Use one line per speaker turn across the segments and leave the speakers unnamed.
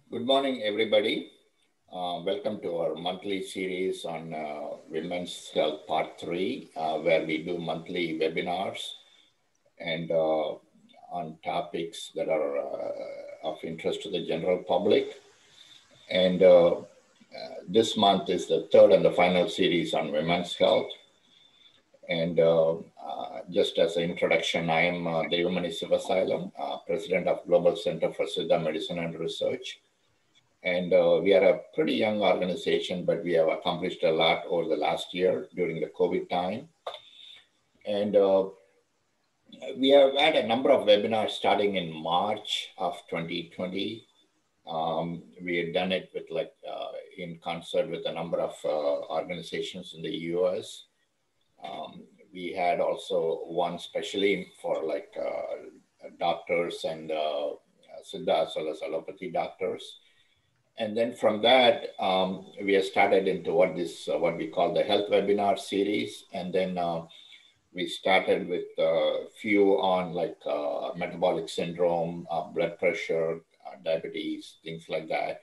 Good morning, everybody. Welcome to our monthly series on Women's Health Part 3, where we do monthly webinars and on topics that are of interest to the general public. And this month is the third and the final series on women's health. And just as an introduction, I am Devamani Sivasalam, President of Global Center for Siddha Medicine and Research. And we are a pretty young organization, but we have accomplished a lot over the last year during the COVID time. And we have had a number of webinars starting in March of 2020. We had done it with in concert with a number of organizations in the US. We had also one specially for doctors and Siddha as well as allopathy doctors. And then from that, we have started into what we call the health webinar series. And then we started with a few on metabolic syndrome, blood pressure, diabetes, things like that.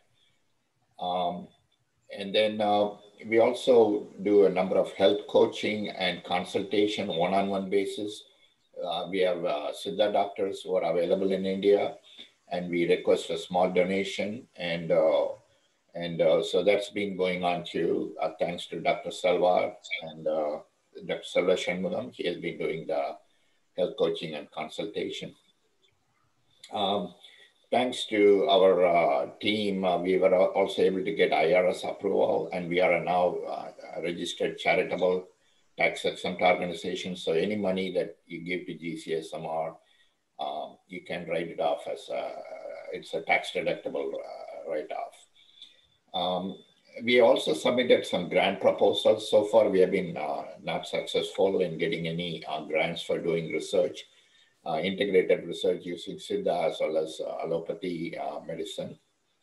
And then we also do a number of health coaching and consultation one-on-one basis. We have Siddha doctors who are available in India, and we request a small donation. And so that's been going on too, thanks to Dr. Selva and Dr. Selva Shanmugam. He has been doing the health coaching and consultation. Thanks to our team, we were also able to get IRS approval, and we are now a registered charitable tax-exempt organization. So any money that you give to GCSMR, you can write it off as it's a tax-deductible write-off. We also submitted some grant proposals. So far, we have been not successful in getting any grants for doing research. Integrated research using Siddha as well as allopathy medicine.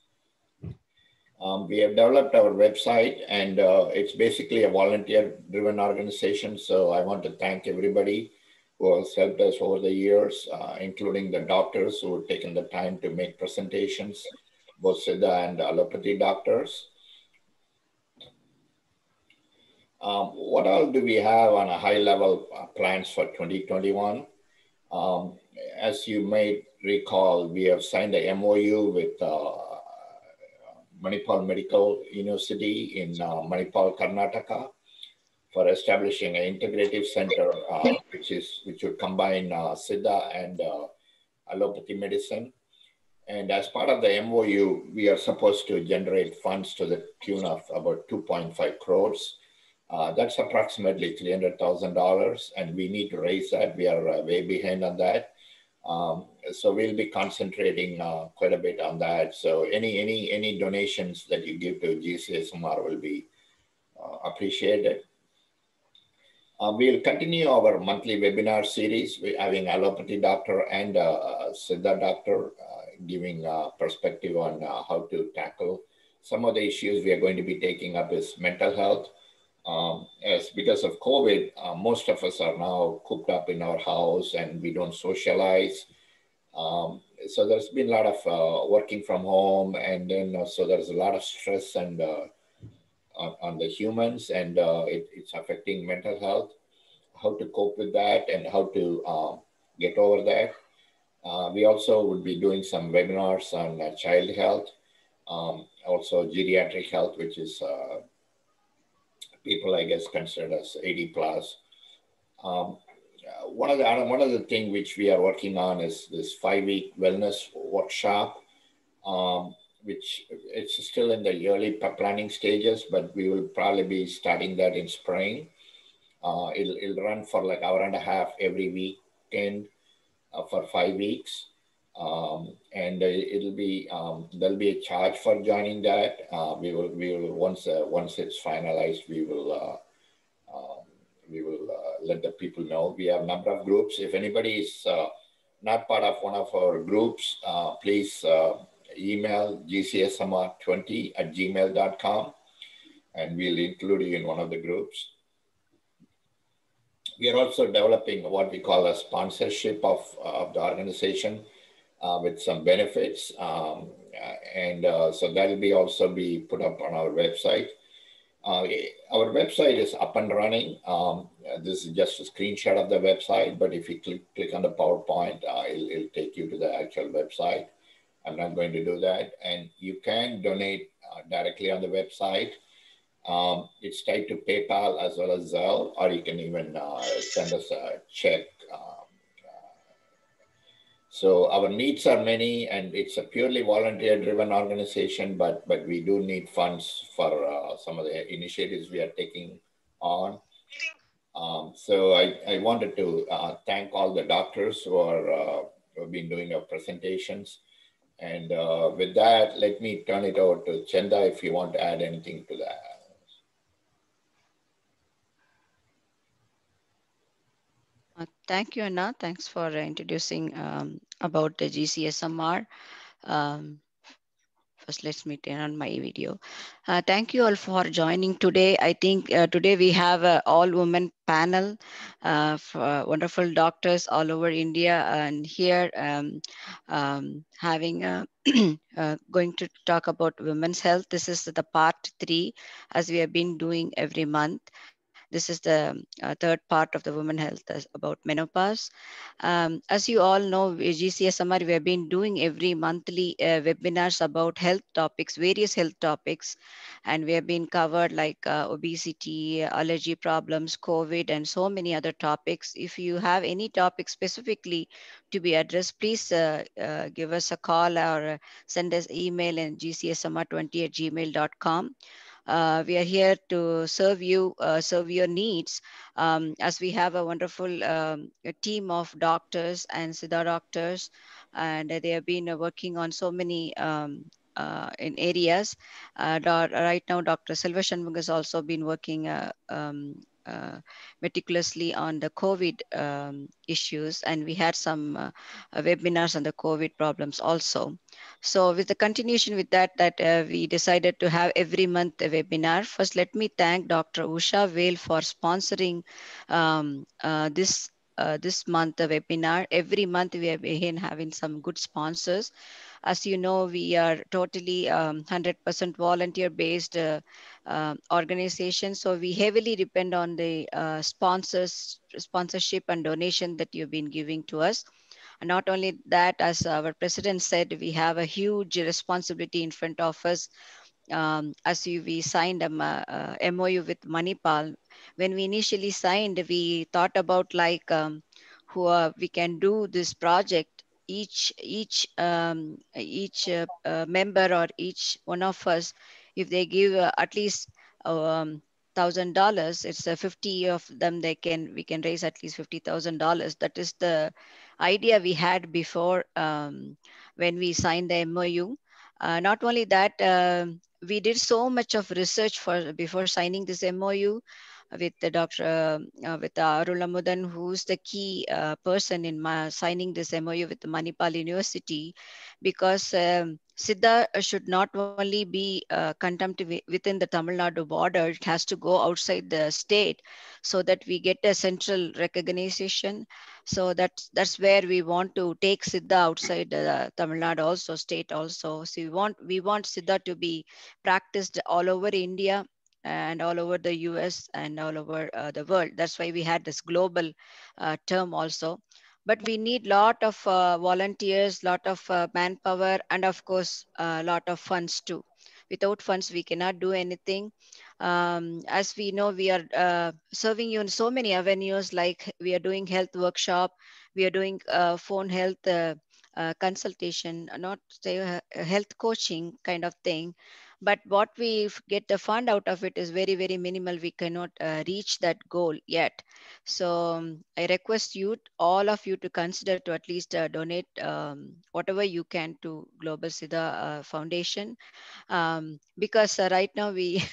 We have developed our website, and it's basically a volunteer-driven organization. So I want to thank everybody who has helped us over the years, including the doctors who have taken the time to make presentations, both Siddha and allopathy doctors. What all do we have on a high level plans for 2021? As you may recall, we have signed a MOU with Manipal Medical University in Manipal, Karnataka, for establishing an integrative center, which would combine Siddha and allopathy medicine. And as part of the MOU, we are supposed to generate funds to the tune of about 2.5 crores. That's approximately $300,000, and we need to raise that. We are way behind on that. So we'll be concentrating quite a bit on that. So any donations that you give to GCSMR will be appreciated. We'll continue our monthly webinar series. We're having allopathy doctor and Siddha doctor giving perspective on how to tackle some of the issues we are going to be taking up is mental health. As because of COVID, most of us are now cooped up in our house and we don't socialize. So there's been a lot of working from home, and then so there's a lot of stress and on the humans, and it's affecting mental health, how to cope with that and how to get over that. We also would be doing some webinars on child health, also geriatric health, which is people, I guess, considered as 80 plus. One of the things which we are working on is this 5-week wellness workshop, which it's still in the early planning stages, but we will probably be starting that in spring. It'll run for like hour and a half every weekend for 5 weeks. And it'll be there'll be a charge for joining that. We will once it's finalized, we will let the people know. We have a number of groups. If anybody is not part of one of our groups, please email gcsmr20@gmail.com, and we'll include you in one of the groups. We are also developing what we call a sponsorship of the organization. with some benefits. So that will be also be put up on our website. Uh, our website is up and running. This is just a screenshot of the website, but if you click on the PowerPoint, it'll take you to the actual website. I'm not going to do that. And you can donate directly on the website. It's tied to PayPal as well as Zelle, or you can even send us a check. So our needs are many, and it's a purely volunteer-driven organization. But we do need funds for some of the initiatives we are taking on. So I wanted to thank all the doctors who have been doing our presentations. And with that, let me turn it over to Chenda if you want to add anything to that.
Thank you, Anna. Thanks for introducing about the GCSMR. Um, First, let me turn on my video. Thank you all for joining today. I think today we have a all-women panel for wonderful doctors all over India, and here having going to talk about women's health. This is the part 3, as we have been doing every month. This is the third part of the women health about menopause. As you all know, GCSMR, we have been doing every monthly webinars about health topics, various health topics, and we have been covered like obesity, allergy problems, COVID, and so many other topics. If you have any topic specifically to be addressed, please give us a call or send us email at gcsmr20@gmail.com. We are here to serve your needs, as we have a wonderful a team of doctors and Siddha doctors, and they have been working on so many in areas. Right now, Dr. Silva Shanmugam has also been working meticulously on the COVID issues, and we had some webinars on the COVID problems also. So with the continuation with that we decided to have every month a webinar. First, let me thank Dr. Usha Vale for sponsoring this month a webinar. Every month we have been having some good sponsors. As you know, we are totally 100% volunteer based organization. So we heavily depend on the sponsorship and donation that you've been giving to us. And not only that, as our president said, we have a huge responsibility in front of us. We signed a MOU with Manipal. When we initially signed, we thought about like who we can do this project. Each member or each one of us, if they give at least $1,000, it's 50 of them. We can raise at least $50,000. That is the idea we had before when we signed the MOU. Not only that, we did so much of research for before signing this MOU with the with Arul Amudan, who's the key person in signing this MOU with the Manipal University, because Siddha should not only be contempt within the Tamil Nadu border, it has to go outside the state so that we get a central recognition. So that's where we want to take Siddha outside Tamil Nadu also, state also. So we want Siddha to be practiced all over India and all over the US and all over the world. That's why we had this global term also. But we need lot of volunteers, lot of manpower, and of course a lot of funds too. Without funds, we cannot do anything. As we know, we are serving you in so many avenues, like we are doing health workshop, we are doing phone health consultation, not say health coaching kind of thing. But what we get the fund out of it is very, very minimal. We cannot reach that goal yet. So I request you, all of you, to consider to at least donate whatever you can to Global Siddha Foundation, because right now we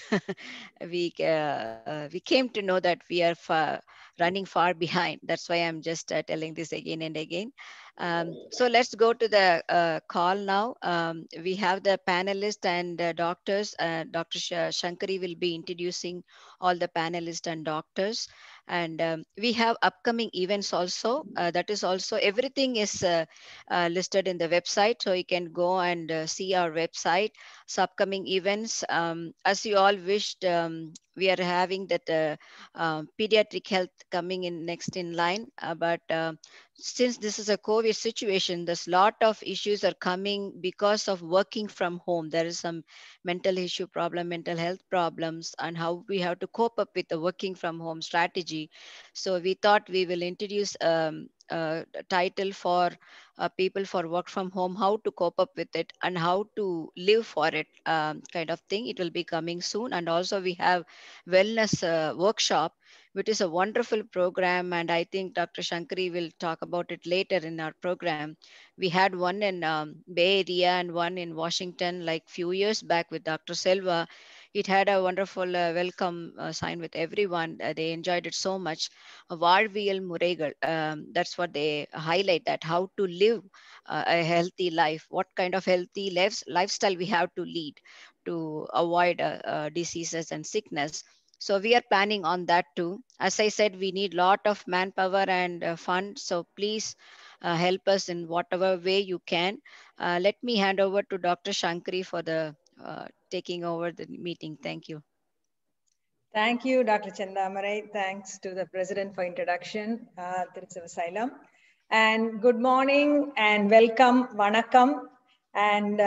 we came to know that we are running far behind. That's why I'm just telling this again and again. So let's go to the call now. We have the panelists and doctors. Dr. Shankari will be introducing all the panelists and doctors. And we have upcoming events also. That is also, everything is listed in the website, so you can go and see our website. So upcoming events, as you all wished, we are having that pediatric health coming in next in line, but since this is a COVID situation, there's a lot of issues are coming because of working from home. There is some mental issue problem, mental health problems, and how we have to cope up with the working from home strategy. So we thought we will introduce a title for people for work from home, how to cope up with it and how to live for it, kind of thing. It will be coming soon. And also we have wellness workshop, which is a wonderful program. And I think Dr. Shankari will talk about it later in our program. We had one in Bay Area and one in Washington like few years back with Dr. Selva. It had a wonderful welcome sign with everyone. They enjoyed it so much. Varviel Muregal, that's what they highlight, that how to live a healthy life, what kind of healthy lifestyle we have to lead to avoid diseases and sickness. So we are planning on that too. As I said, we need lot of manpower and fund. So please help us in whatever way you can. Let me hand over to Dr. Shankari for the taking over the meeting. Thank you.
Thank you, Dr. Chandamarai. Thanks to the President for introduction, Tirusavasalam. And good morning and welcome, Vanakkam. And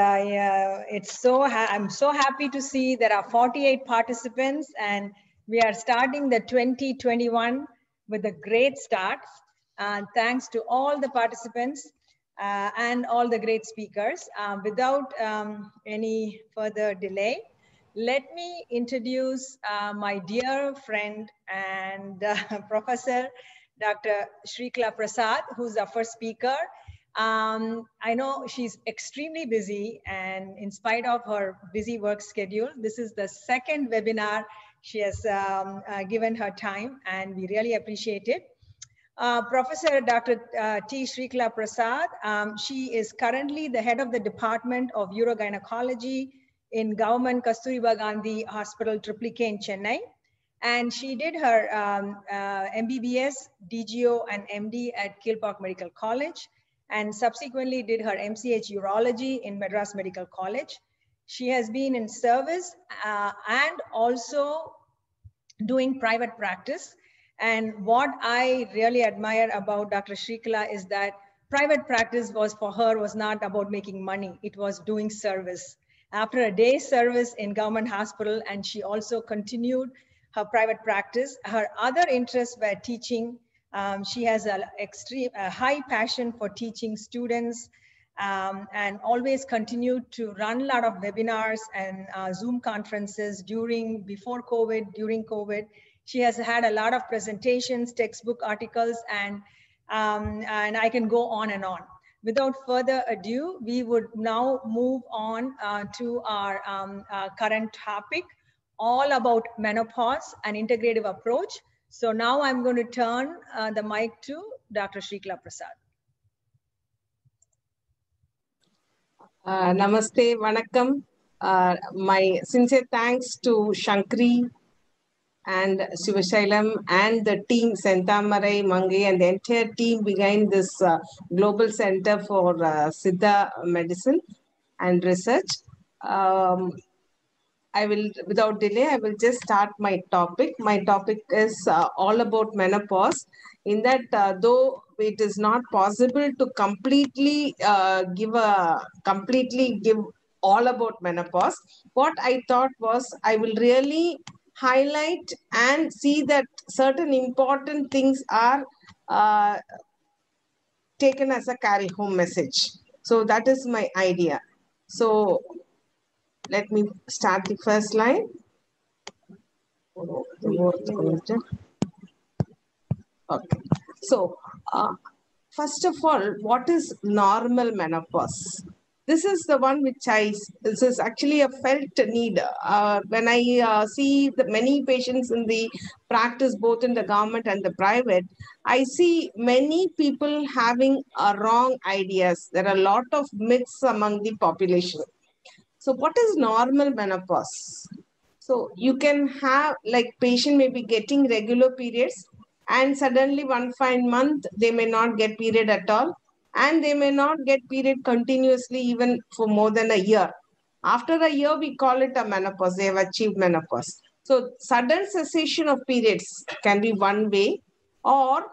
I'm so happy to see there are 48 participants, and we are starting the 2021 with a great start. Thanks to all the participants and all the great speakers. Without any further delay, let me introduce my dear friend and Professor Dr. Shrikala Prasad, who's our first speaker. I know she's extremely busy, and in spite of her busy work schedule, this is the second webinar she has given her time, and we really appreciate it. Professor Dr. T. Shrikala Prasad, she is currently the head of the Department of Urogynecology in Government Kasturiba Gandhi Hospital, Triplicane in Chennai. And she did her MBBS, DGO, and MD at Kilpauk Medical College, and subsequently did her MCH Urology in Madras Medical College. She has been in service and also doing private practice. And what I really admire about Dr. Shrikala is that private practice was for her was not about making money. It was doing service. After a day's service in government hospital, and she also continued her private practice. Her other interests were teaching. She has a high passion for teaching students, and always continued to run a lot of webinars and Zoom conferences before COVID, during COVID. She has had a lot of presentations, textbook articles, and I can go on and on. Without further ado, we would now move on to our current topic, all about menopause and integrative approach. So now I'm going to turn the mic to Dr. Shrikala Prasad.
Namaste, Vanakkam. My sincere thanks to Shankari and Sivasailam and the team, Sentamarai, Mangai, and the entire team behind this Global Center for Siddha Medicine and Research. I will, without delay, I will just start my topic. My topic is all about menopause. In that, though it is not possible to completely give all about menopause, what I thought was I will really highlight and see that certain important things are taken as a carry home message. So that is my idea. So let me start the first line. Okay. So first of all, what is normal menopause? This is the one this is actually a felt need. When I see the many patients in the practice, both in the government and the private, I see many people having wrong ideas. There are a lot of myths among the population. So what is normal menopause? So you can have, like, patient may be getting regular periods, and suddenly one fine month, they may not get period at all. And they may not get period continuously even for more than a year. After a year, we call it a menopause. They have achieved menopause. So sudden cessation of periods can be one way, or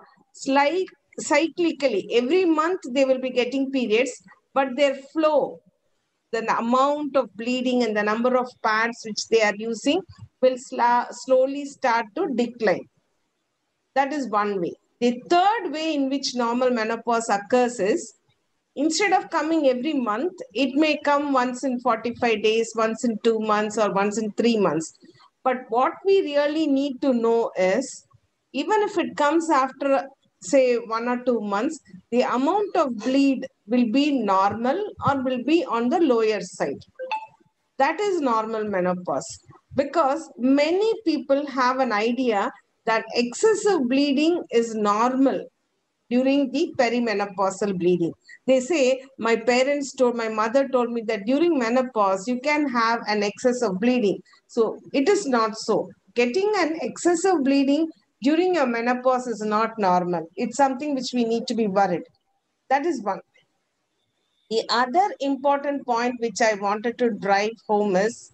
cyclically. Every month they will be getting periods, but their flow, the amount of bleeding and the number of pads which they are using will slowly start to decline. That is one way. The third way in which normal menopause occurs is, instead of coming every month, it may come once in 45 days, once in 2 months, or once in 3 months. But what we really need to know is, even if it comes after, say, 1 or 2 months, the amount of bleed will be normal or will be on the lower side. That is normal menopause. Because many people have an idea that excessive bleeding is normal during the perimenopausal bleeding. They say, my mother told me that during menopause, you can have an excess of bleeding. So it is not so. Getting an excessive bleeding during your menopause is not normal. It's something which we need to be worried. That is one. The other important point which I wanted to drive home is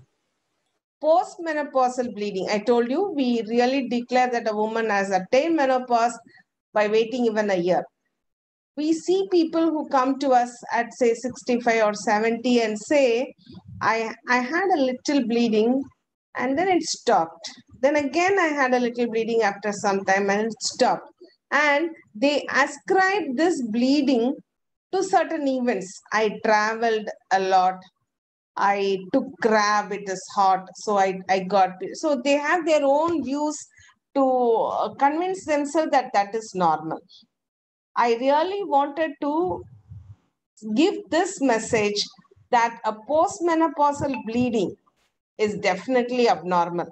postmenopausal bleeding. I told you, we really declare that a woman has attained menopause by waiting even a year. We see people who come to us at, say, 65 or 70 and say, I had a little bleeding and then it stopped. Then again, I had a little bleeding after some time and it stopped. And they ascribe this bleeding to certain events. I traveled a lot. I took crab, it is hot, so I got. So they have their own views to convince themselves that that is normal. I really wanted to give this message that a postmenopausal bleeding is definitely abnormal.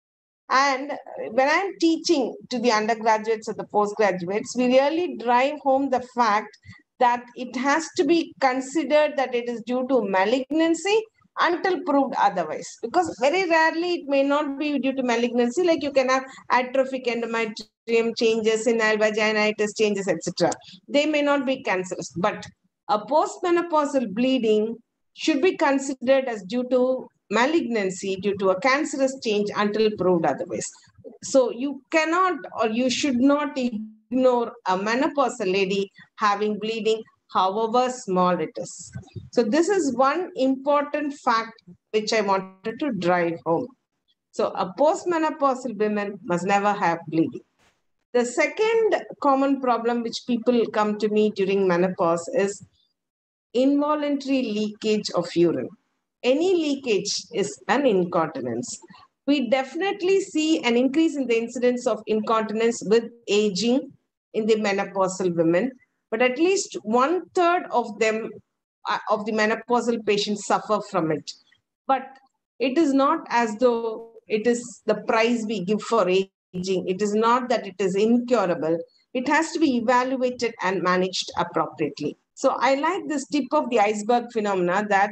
And when I'm teaching to the undergraduates or the postgraduates, we really drive home the fact that it has to be considered that it is due to malignancy until proved otherwise. Because very rarely it may not be due to malignancy, like you can have atrophic endometrium changes, senile vaginitis changes, etc. They may not be cancerous, but a postmenopausal bleeding should be considered as due to malignancy, due to a cancerous change until proved otherwise. So you cannot or you should not ignore a menopausal lady having bleeding, however small it is. So this is one important fact which I wanted to drive home. So a postmenopausal woman must never have bleeding. The second common problem which people come to me during menopause is involuntary leakage of urine. Any leakage is an incontinence. We definitely see an increase in the incidence of incontinence with aging in the menopausal women, but at least 1/3 of them, of the menopausal patients, suffer from it. But it is not as though it is the price we give for aging. It is not that it is incurable. It has to be evaluated and managed appropriately. So I like this tip of the iceberg phenomena that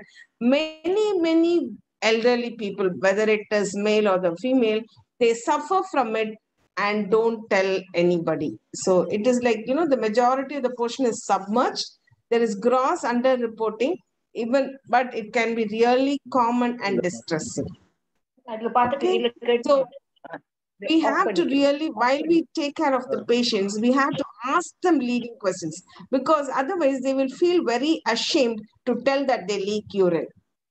many elderly people, whether it is male or the female, they suffer from it and don't tell anybody. So it is like, the majority of the portion is submerged. There is gross underreporting, but it can be really common and distressing. Okay? So we have to really, while we take care of the patients, we have to ask them leading questions, because otherwise they will feel very ashamed to tell that they leak urine.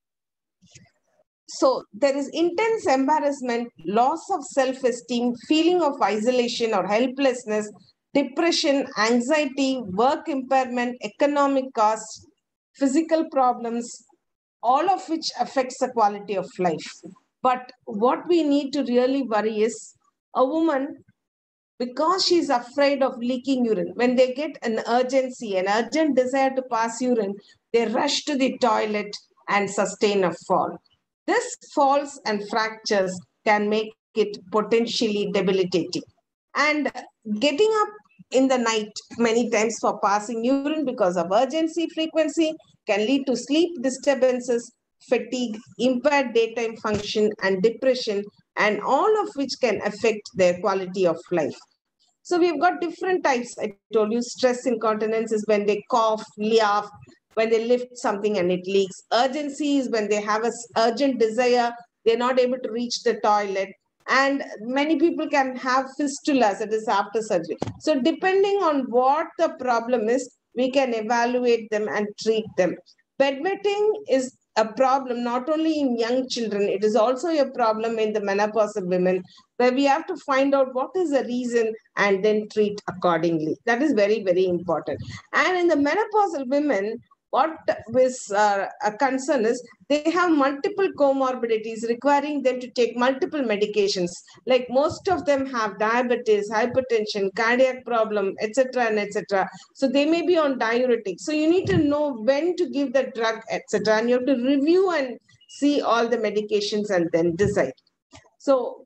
So there is intense embarrassment, loss of self-esteem, feeling of isolation or helplessness, depression, anxiety, work impairment, economic costs, physical problems, all of which affects the quality of life. But what we need to really worry is a woman, because she's afraid of leaking urine, when they get an urgent desire to pass urine, they rush to the toilet and sustain a fall. This falls and fractures can make it potentially debilitating. And getting up in the night many times for passing urine because of urgency frequency can lead to sleep disturbances, fatigue, impaired daytime function, and depression, and all of which can affect their quality of life. So we've got different types. I told you stress incontinence is when they cough, laugh, when they lift something and it leaks. Urgency is when they have an urgent desire, they're not able to reach the toilet. And many people can have fistulas, that is after surgery. So depending on what the problem is, we can evaluate them and treat them. Bedwetting is a problem not only in young children, it is also a problem in the menopausal women, where we have to find out what is the reason and then treat accordingly. That is very, very important. And in the menopausal women, what is a concern is they have multiple comorbidities requiring them to take multiple medications. Like most of them have diabetes, hypertension, cardiac problem, etc. and etc. So they may be on diuretics. So you need to know when to give the drug, etc. And you have to review and see all the medications and then decide. So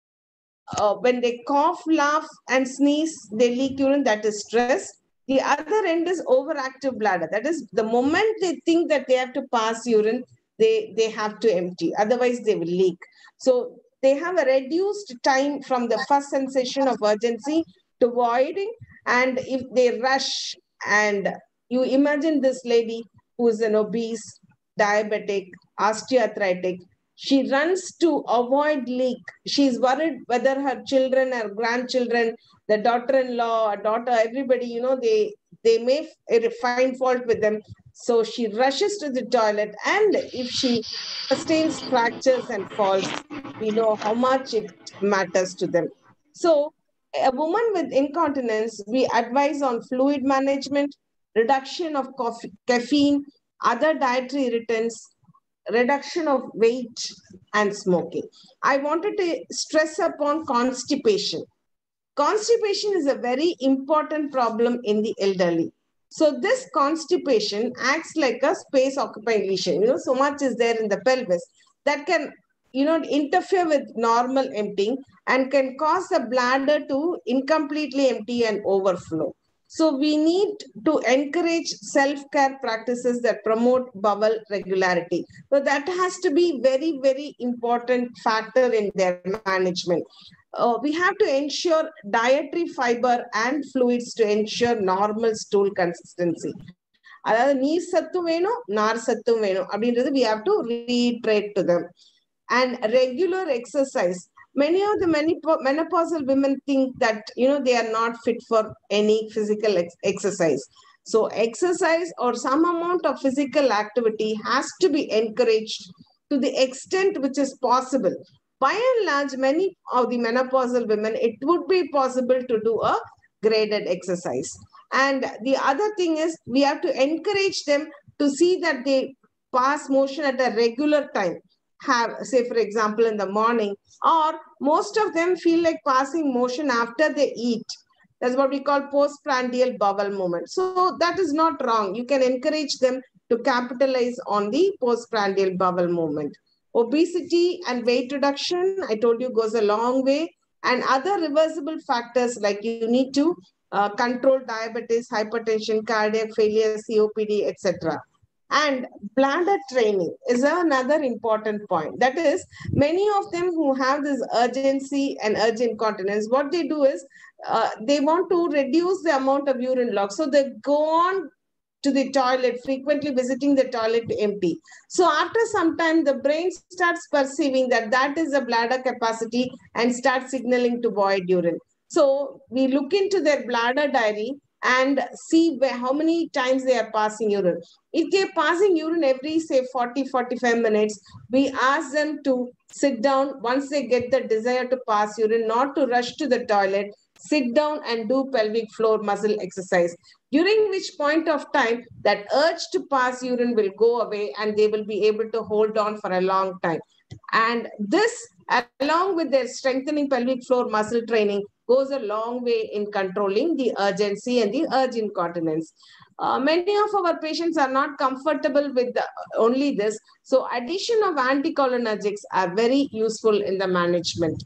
when they cough, laugh, and sneeze, they leak urine, that is stress. The other end is overactive bladder. That is, the moment they think that they have to pass urine, they have to empty. Otherwise, they will leak. So they have a reduced time from the first sensation of urgency to voiding. And if they rush, and you imagine this lady who is an obese, diabetic, osteoarthritic, she runs to avoid leak. She's worried whether her children or grandchildren, the daughter-in-law, a daughter, everybody, you know, they may find fault with them. So she rushes to the toilet, and if she sustains fractures and falls, we know how much it matters to them. So a woman with incontinence, we advise on fluid management, reduction of caffeine, other dietary irritants, reduction of weight, and smoking. I wanted to stress upon constipation. Constipation is a very important problem in the elderly. So this constipation acts like a space occupying lesion. You know, so much is there in the pelvis that can, you know, interfere with normal emptying and can cause the bladder to incompletely empty and overflow. So we need to encourage self-care practices that promote bowel regularity. So that has to be very, very important factor in their management. We have to ensure dietary fiber and fluids to ensure normal stool consistency. அதாவது நீர் சத்தும் வேணும், நார் சத்தும் வேணும் அப்படின்றது we have to reiterate to them. And regular exercise. Many of the menopausal women think that, you know, they are not fit for any physical exercise. So exercise or some amount of physical activity has to be encouraged to the extent which is possible. By and large, many of the menopausal women, it would be possible to do a graded exercise. And the other thing is we have to encourage them to see that they pass motion at a regular time. Have, say, for example, in the morning, or most of them feel like passing motion after they eat. That's what we call postprandial bowel movement. So that is not wrong. You can encourage them to capitalize on the postprandial bowel movement. Obesity and weight reduction, I told you, goes a long way. And other reversible factors like you need to control diabetes, hypertension, cardiac failure, COPD, etc. And bladder training is another important point. That is, many of them who have this urgency and urgent incontinence, what they do is they want to reduce the amount of urine loss. So they go on to the toilet, frequently visiting the toilet to empty. So after some time, the brain starts perceiving that that is the bladder capacity and starts signaling to void urine. So we look into their bladder diary and see how many times they are passing urine. If they're passing urine every, say, 40-45 minutes, we ask them to sit down once they get the desire to pass urine, not to rush to the toilet, sit down and do pelvic floor muscle exercise, during which point of time that urge to pass urine will go away and they will be able to hold on for a long time. And this, along with their strengthening pelvic floor muscle training, goes a long way in controlling the urgency and the urge incontinence. Many of our patients are not comfortable with only this. So addition of anticholinergics are very useful in the management.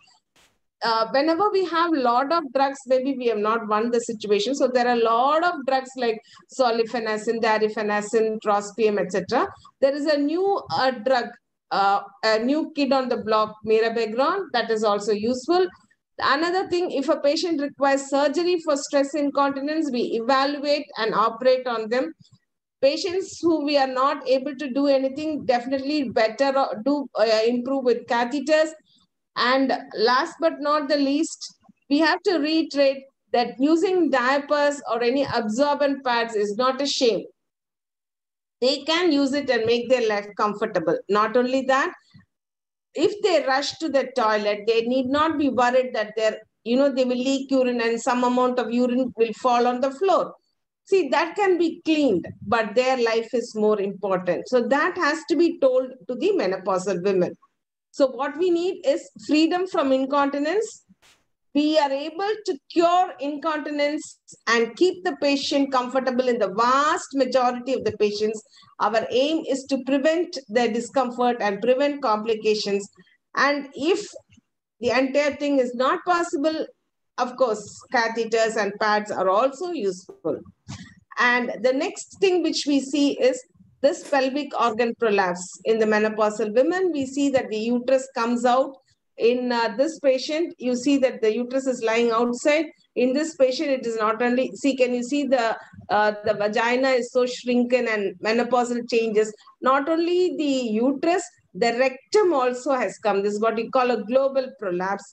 Whenever we have a lot of drugs, maybe we have not won the situation. So there are a lot of drugs like solifenacin, darifenacin, trospium, etc. There is a new drug, a new kid on the block, mirabegron, that is also useful. Another thing, if a patient requires surgery for stress incontinence, we evaluate and operate on them. Patients who we are not able to do anything, definitely better improve with catheters. And last but not the least, we have to reiterate that using diapers or any absorbent pads is not a shame. They can use it and make their life comfortable. Not only that, if they rush to the toilet, they need not be worried that they will leak urine and some amount of urine will fall on the floor. See, that can be cleaned, but their life is more important. So that has to be told to the menopausal women. So what we need is freedom from incontinence. We are able to cure incontinence and keep the patient comfortable in the vast majority of the patients. Our aim is to prevent their discomfort and prevent complications. And if the entire thing is not possible, of course, catheters and pads are also useful. And the next thing which we see is this pelvic organ prolapse. In the menopausal women, we see that the uterus comes out. In this patient, you see that the uterus is lying outside. In this patient, it is not only, see, can you see the vagina is so shrunken and menopausal changes. Not only the uterus, the rectum also has come. This is what we call a global prolapse.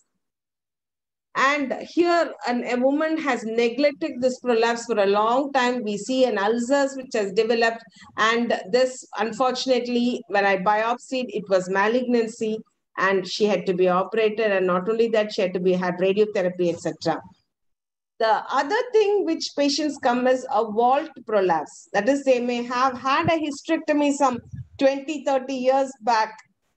And here, a woman has neglected this prolapse for a long time. We see an ulcers which has developed. And this, unfortunately, when I biopsied, it was malignancy and she had to be operated. And not only that, she had to be had radiotherapy, etc. The other thing which patients come is a vault prolapse. That is, they may have had a hysterectomy some 20, 30 years back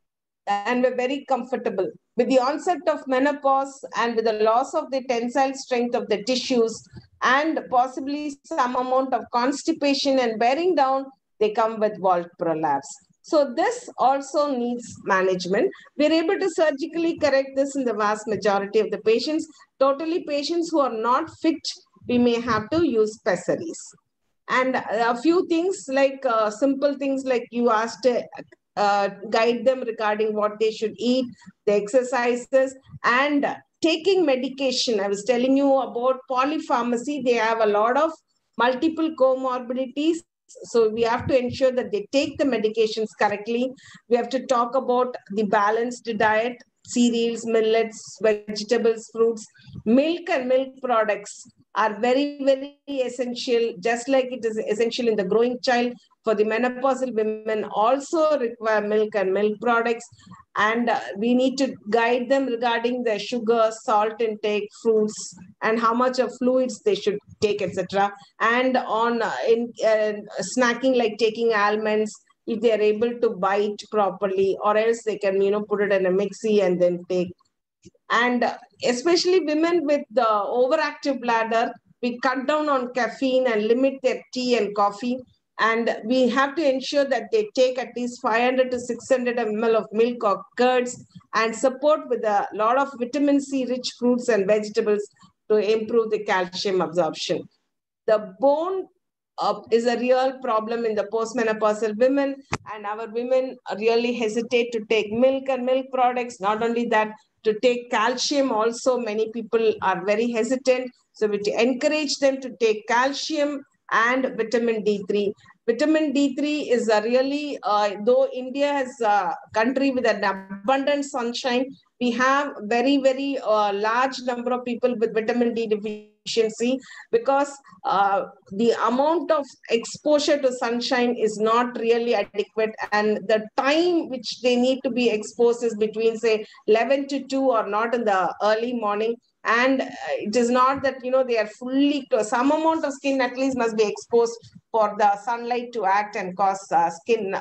and were very comfortable. With the onset of menopause and with the loss of the tensile strength of the tissues and possibly some amount of constipation and bearing down, they come with vault prolapse. So this also needs management. We're able to surgically correct this in the vast majority of the patients. Totally patients who are not fit, we may have to use pessaries. And a few things like simple things like you asked, guide them regarding what they should eat, the exercises, and taking medication. I was telling you about polypharmacy. They have a lot of multiple comorbidities. So we have to ensure that they take the medications correctly. We have to talk about the balanced diet, cereals, millets, vegetables, fruits, milk and milk products are very, very essential, just like it is essential in the growing child. For the menopausal women also require milk and milk products. And we need to guide them regarding their sugar, salt intake, fruits, and how much of fluids they should take, etc. And on snacking, like taking almonds, if they are able to bite properly, or else they can, put it in a mixie and then take. And especially women with the overactive bladder, we cut down on caffeine and limit their tea and coffee. And we have to ensure that they take at least 500 to 600 ml of milk or curds and support with a lot of vitamin C rich fruits and vegetables to improve the calcium absorption. The bone is a real problem in the postmenopausal women, and our women really hesitate to take milk and milk products. Not only that, to take calcium also, many people are very hesitant. So we encourage them to take calcium and vitamin D3. Vitamin D3 is a really, though India is a country with an abundant sunshine, we have very, very large number of people with vitamin D deficiency because the amount of exposure to sunshine is not really adequate, and the time which they need to be exposed is between, say, 11 to 2 or not in the early morning. And it is not that, they are fully, some amount of skin at least must be exposed for the sunlight to act and cause skin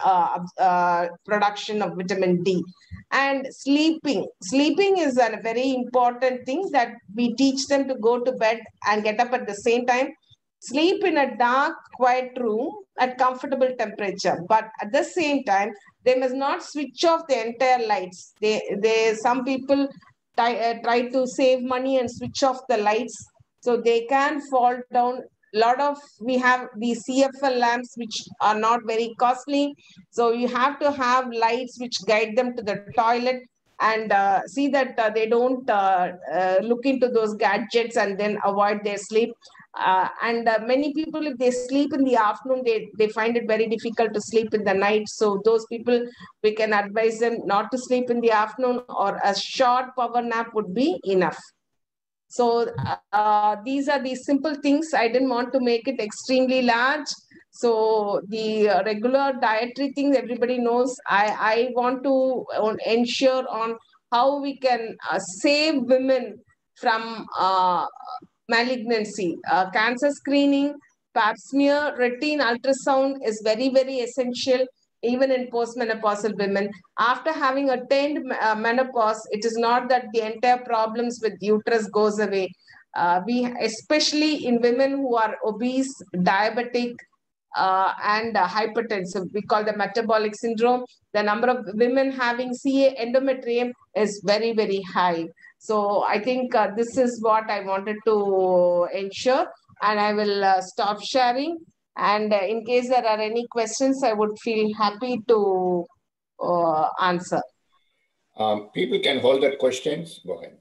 production of vitamin D. And sleeping is a very important thing that we teach them to go to bed and get up at the same time. Sleep in a dark, quiet room at comfortable temperature. But at the same time, they must not switch off the entire lights. Some people try to save money and switch off the lights, so they can fall down. We have these CFL lamps which are not very costly, so you have to have lights which guide them to the toilet. and see that they don't look into those gadgets and then avoid their sleep. And many people, if they sleep in the afternoon, they find it very difficult to sleep in the night. So those people, we can advise them not to sleep in the afternoon, or a short power nap would be enough. So these are the simple things. I didn't want to make it extremely large. So the regular dietary things everybody knows. I want to ensure on how we can save women from malignancy. Cancer screening, pap smear, routine ultrasound is very, very essential even in postmenopausal women. After having attained menopause, it is not that the entire problems with uterus goes away. We, especially in women who are obese, diabetic, and hypertensive, we call the metabolic syndrome. The number of women having CA endometrium is very, very high. So I think this is what I wanted to ensure, and I will stop sharing. And in case there are any questions, I would feel happy to answer.
People can hold their questions. Go ahead.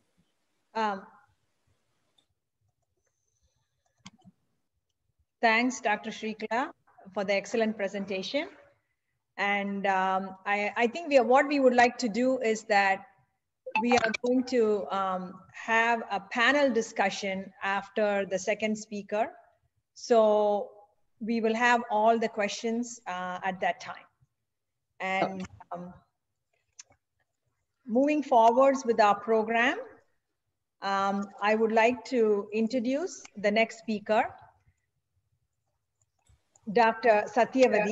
Thanks, Dr. Shrikala, for the excellent presentation. And I think what we would like to do is that we are going to have a panel discussion after the second speaker. So we will have all the questions at that time. And moving forwards with our program, I would like to introduce the next speaker, Dr. Satyavati.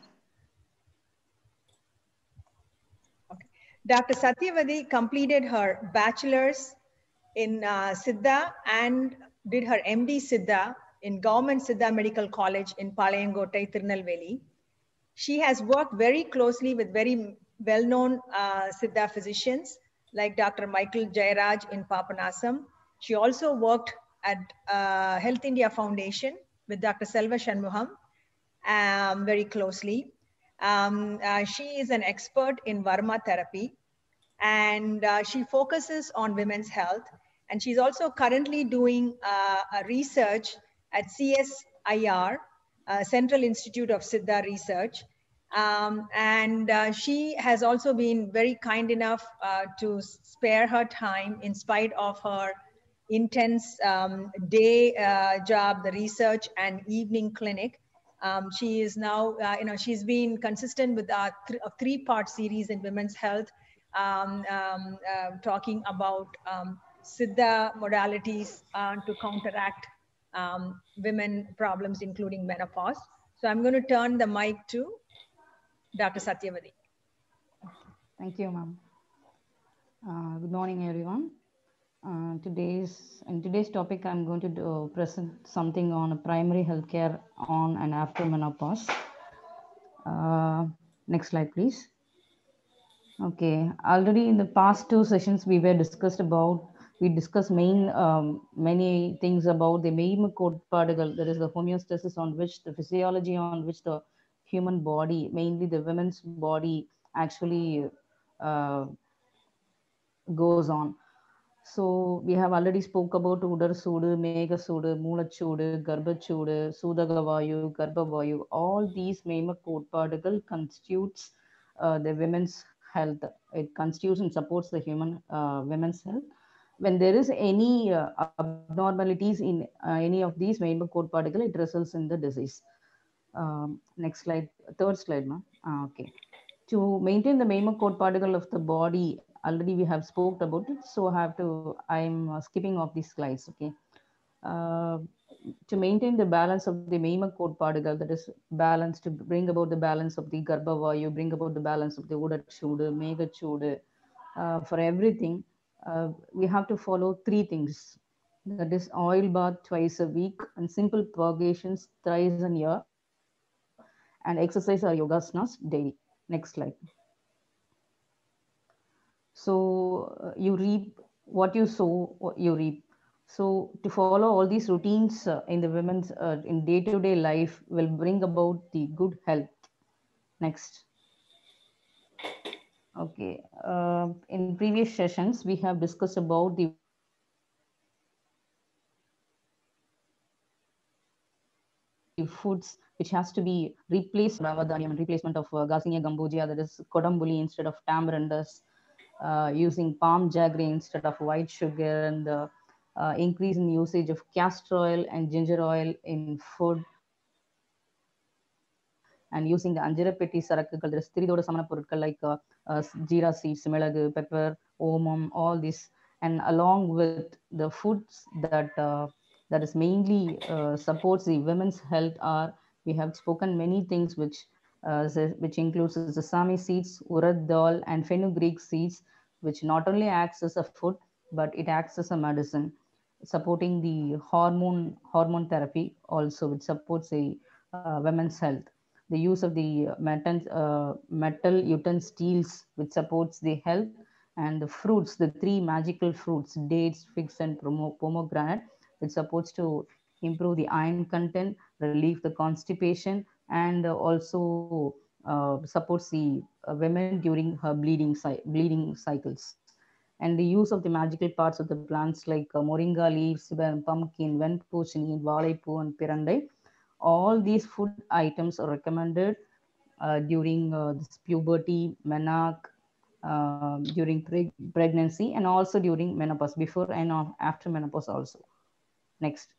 Dr. Satyavati completed her bachelor's in Siddha and did her MD Siddha in Government Siddha Medical College in Palayangottai, Tirunelveli. She has worked very closely with very well-known Siddha physicians like Dr. Michael Jayaraj in Papanasam. She also worked at Health India Foundation with Dr. Selva Shanmugam very closely. She is an expert in Varma therapy, and she focuses on women's health. And she's also currently doing a research at CSIR, Central Institute of Siddha Research. She has also been very kind enough to spare her time in spite of her intense day job, the research and evening clinic. She is now, she's been consistent with our three-part series in women's health, talking about Siddha modalities to counteract women problems, including menopause. So I'm going to turn the mic to Dr. Satyavati.
Thank you, ma'am. Good morning, everyone. In today's topic, I'm going to present something on primary healthcare on and after menopause. Next slide, please. Okay, already in the past two sessions, we discussed many things about the Meima Kotpadugal, that is the homeostasis on which the physiology on which the human body, mainly the women's body, actually goes on. So we have already spoke about Udar Sudu, Mega Sudu, Mula Chudu, Garba Chudu, Sudagavayu, Garbavayu. All these Meima Kotpadugal constitutes the women's health. It constitutes and supports the human women's health. When there is any abnormalities in any of these Meima Kotpadugal, it results in the disease. Next slide, third slide, ma'am. Okay. To maintain the Meima Kotpadugal of the body, already we have spoke about it, so I'm skipping off these slides, okay. To maintain the balance of the Meima Kotpadugal, that is balance, to bring about the balance of the Garbavayu, bring about the balance of the Uda Chudu, Mega Chudu, for everything, we have to follow three things. That is oil bath twice a week and simple purgations thrice a year, and exercise or yogasanas daily. Next slide. So you reap what you sow, what you reap. So to follow all these routines in the women's in day-to-day life will bring about the good health. Next. Okay. In previous sessions, we have discussed about the foods which has to be replaced replacement of Ravadaniam and replacement of Garcinia gambogia, that is Kodambuli instead of tamarindas, using palm jaggery instead of white sugar, and the increase in usage of castor oil and ginger oil in food, and using the Anjira Petti Sarakukal, there is Tiridoda Samana Porutkal like Jeera seeds, Melagu, pepper, omum, all this, and along with the foods that is mainly supports the women's health are, we have spoken many things which includes the sesame seeds, urad dal, and fenugreek seeds, which not only acts as a food but it acts as a medicine, supporting the hormone therapy also, which supports the women's health. The use of the metal utensils, which supports the health, and the fruits, the three magical fruits, dates, figs, and pomegranate, which supports to improve the iron content, relieve the constipation, and also supports the women during her bleeding cycles. And the use of the magical parts of the plants like moringa leaves, pumpkin, venpochini, valaipu, and pirandai, all these food items are recommended during this puberty, menarche, during pregnancy, and also during menopause, before and after menopause also. Next.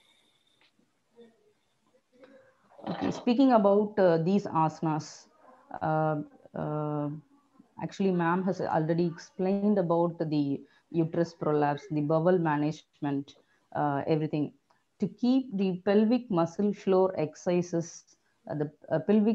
Okay, speaking about these asanas, uh, uh, actually, ma'am has already explained about the uterus prolapse, the bowel management, everything. To keep the pelvic muscle floor exercises, the pelvic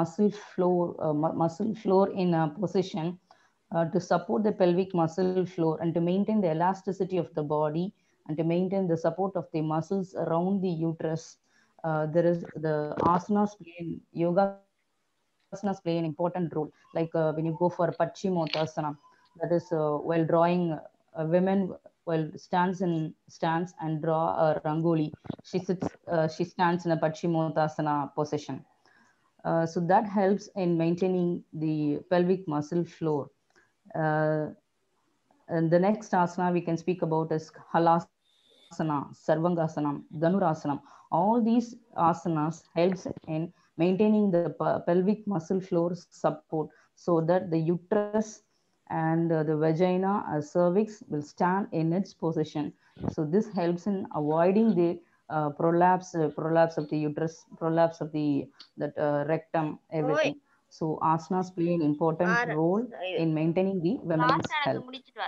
muscle floor in a position to support the pelvic muscle floor and to maintain the elasticity of the body and to maintain the support of the muscles around the uterus. There is the asanas play yogasanas play an important role. Like when you go for Paschimottanasana, that is while drawing women while stands and draw a rangoli, she stands in a Paschimottanasana position. So that helps in maintaining the pelvic muscle floor. Uh, and the next asana we can speak about is Halasana, Sarvangasana, Dhanurasana. All these asanas helps in maintaining the pelvic muscle floor support so that the uterus and the vagina cervix will stand in its position. So this helps in avoiding the prolapse of the uterus, prolapse of the that rectum, everything. So asanas play an important role in maintaining the women's health.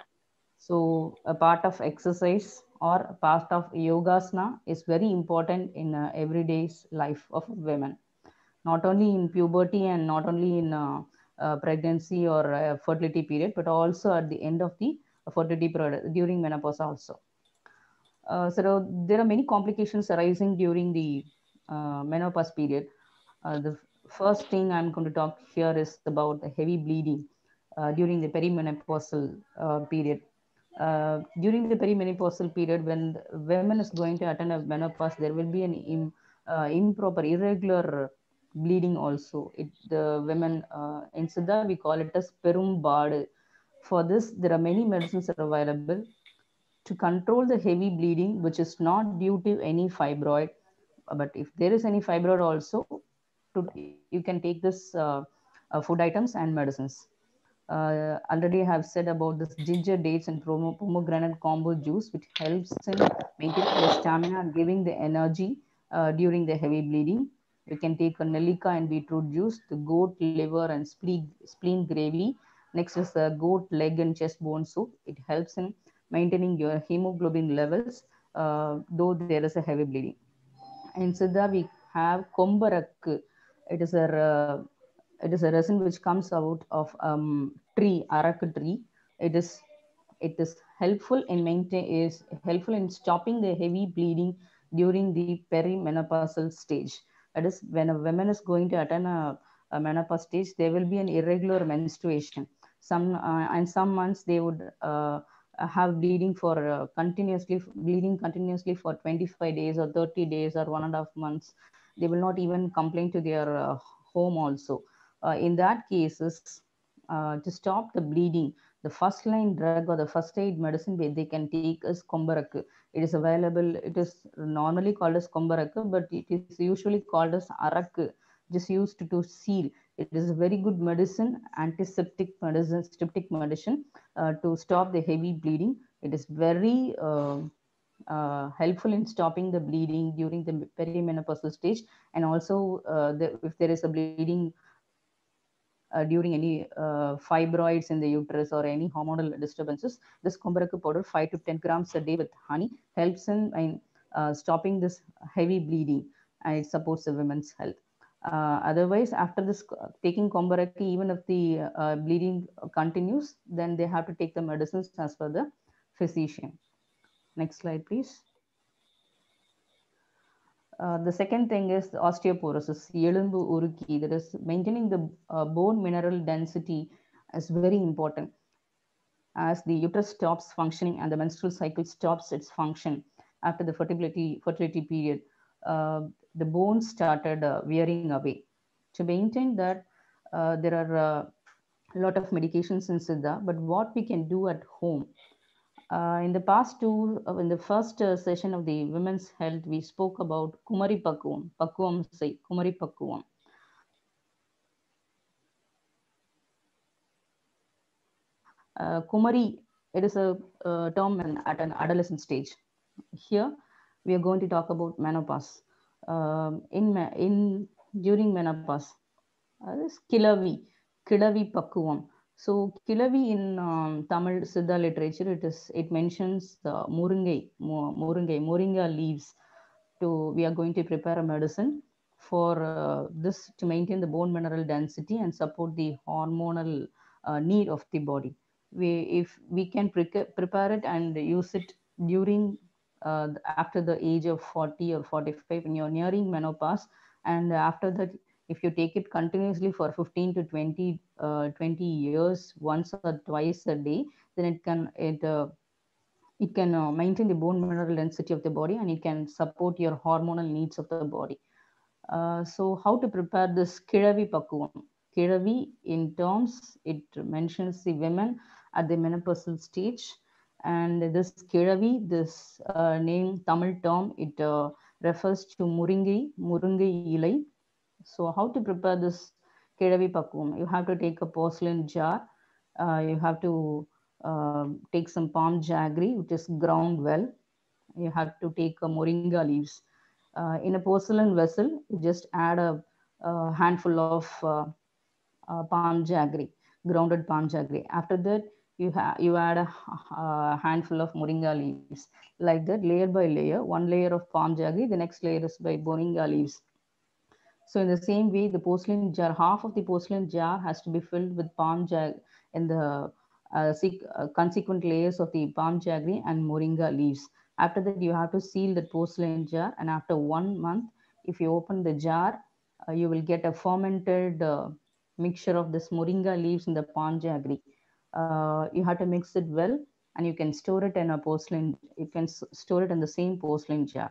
So a part of exercise or a part of yogasana is very important in everyday's life of women, not only in puberty and not only in pregnancy or fertility period, but also at the end of the fertility period during menopause also. So there are many complications arising during the menopause period. The first thing I'm going to talk here is about the heavy bleeding during the perimenopausal period. During the perimenopausal period, when the women is going to attend a menopause, there will be an improper, irregular bleeding also. The women in Siddha, we call it as perumbad. For this, there are many medicines that are available to control the heavy bleeding, which is not due to any fibroid. But if there is any fibroid also, you can take this food items and medicines. Already I have said about this ginger, dates, and pomegranate combo juice, which helps in maintaining the stamina and giving the energy during the heavy bleeding. We can take a nellika and beetroot juice, the goat liver and spleen gravy. Next is the goat leg and chest bone soup. It helps in maintaining your hemoglobin levels, though there is a heavy bleeding. In Siddha, we have kombarakku. It is a resin which comes out of tree, arak tree. It is it is helpful in stopping the heavy bleeding during the perimenopausal stage. That is, when a woman is going to attain a menopause stage, there will be an irregular menstruation. Some months they would have bleeding continuously for 25 days or 30 days or 1.5 months. They will not even complain to their home also. In that cases, to stop the bleeding, the first line drug or the first aid medicine they can take is Kombarakku. It is available, it is normally called as Kombarakku, but it is usually called as Arakku, just used to seal. It is a very good medicine, antiseptic medicine, styptic medicine to stop the heavy bleeding. It is very helpful in stopping the bleeding during the perimenopausal stage, and also if there is a bleeding during any fibroids in the uterus or any hormonal disturbances, this Kombarakku powder 5 to 10 grams a day with honey helps in stopping this heavy bleeding, and it supports the women's health. Otherwise, after this taking Kombarakku, even if the bleeding continues, then they have to take the medicines as per the physician. Next slide, please. The second thing is osteoporosis, எலும்பு உருக்கி. That is maintaining the bone mineral density is very important. As the uterus stops functioning and the menstrual cycle stops its function after the fertility period, the bones started wearing away. To maintain that, there are a lot of medications in Siddha, but what we can do at home. In the past in the first session of the women's health, we spoke about Kumari Pakkuvam say, Kumari Pakkuvam. Kumari, it is a term at an adolescent stage. Here, we are going to talk about menopause. During menopause, this Kilavi Pakkuvam. So Kilavi in Tamil Siddha literature, it mentions moringa leaves. We are going to prepare a medicine for this to maintain the bone mineral density and support the hormonal need of the body. If we can prepare it and use it during after the age of 40 or 45 when you're nearing menopause, and after that, if you take it continuously for 15 to 20 years, once or twice a day, then it can maintain the bone mineral density of the body, and it can support your hormonal needs of the body. So how to prepare this Kiravi Pakkuvam? Kiravi, in terms, it mentions the women at the menopausal stage. And this Kiravi, this name, Tamil term, it refers to Muringai Ilai. So how to prepare this Kiravi Pakkuvam? You have to take a porcelain jar. You have to take some palm jaggery, which is ground well. You have to take moringa leaves. In a porcelain vessel, you just add a handful of palm jaggery, grounded palm jaggery. After that, you add a handful of moringa leaves. Like that, layer by layer, one layer of palm jaggery, the next layer is by moringa leaves. So in the same way, the porcelain jar, half of the porcelain jar has to be filled with palm jaggery in the consequent layers of the palm jaggery and moringa leaves. After that, you have to seal the porcelain jar, and after 1 month, if you open the jar, you will get a fermented mixture of this moringa leaves in the palm jaggery. You have to mix it well, and you can store it in a porcelain. You can store it in the same porcelain jar.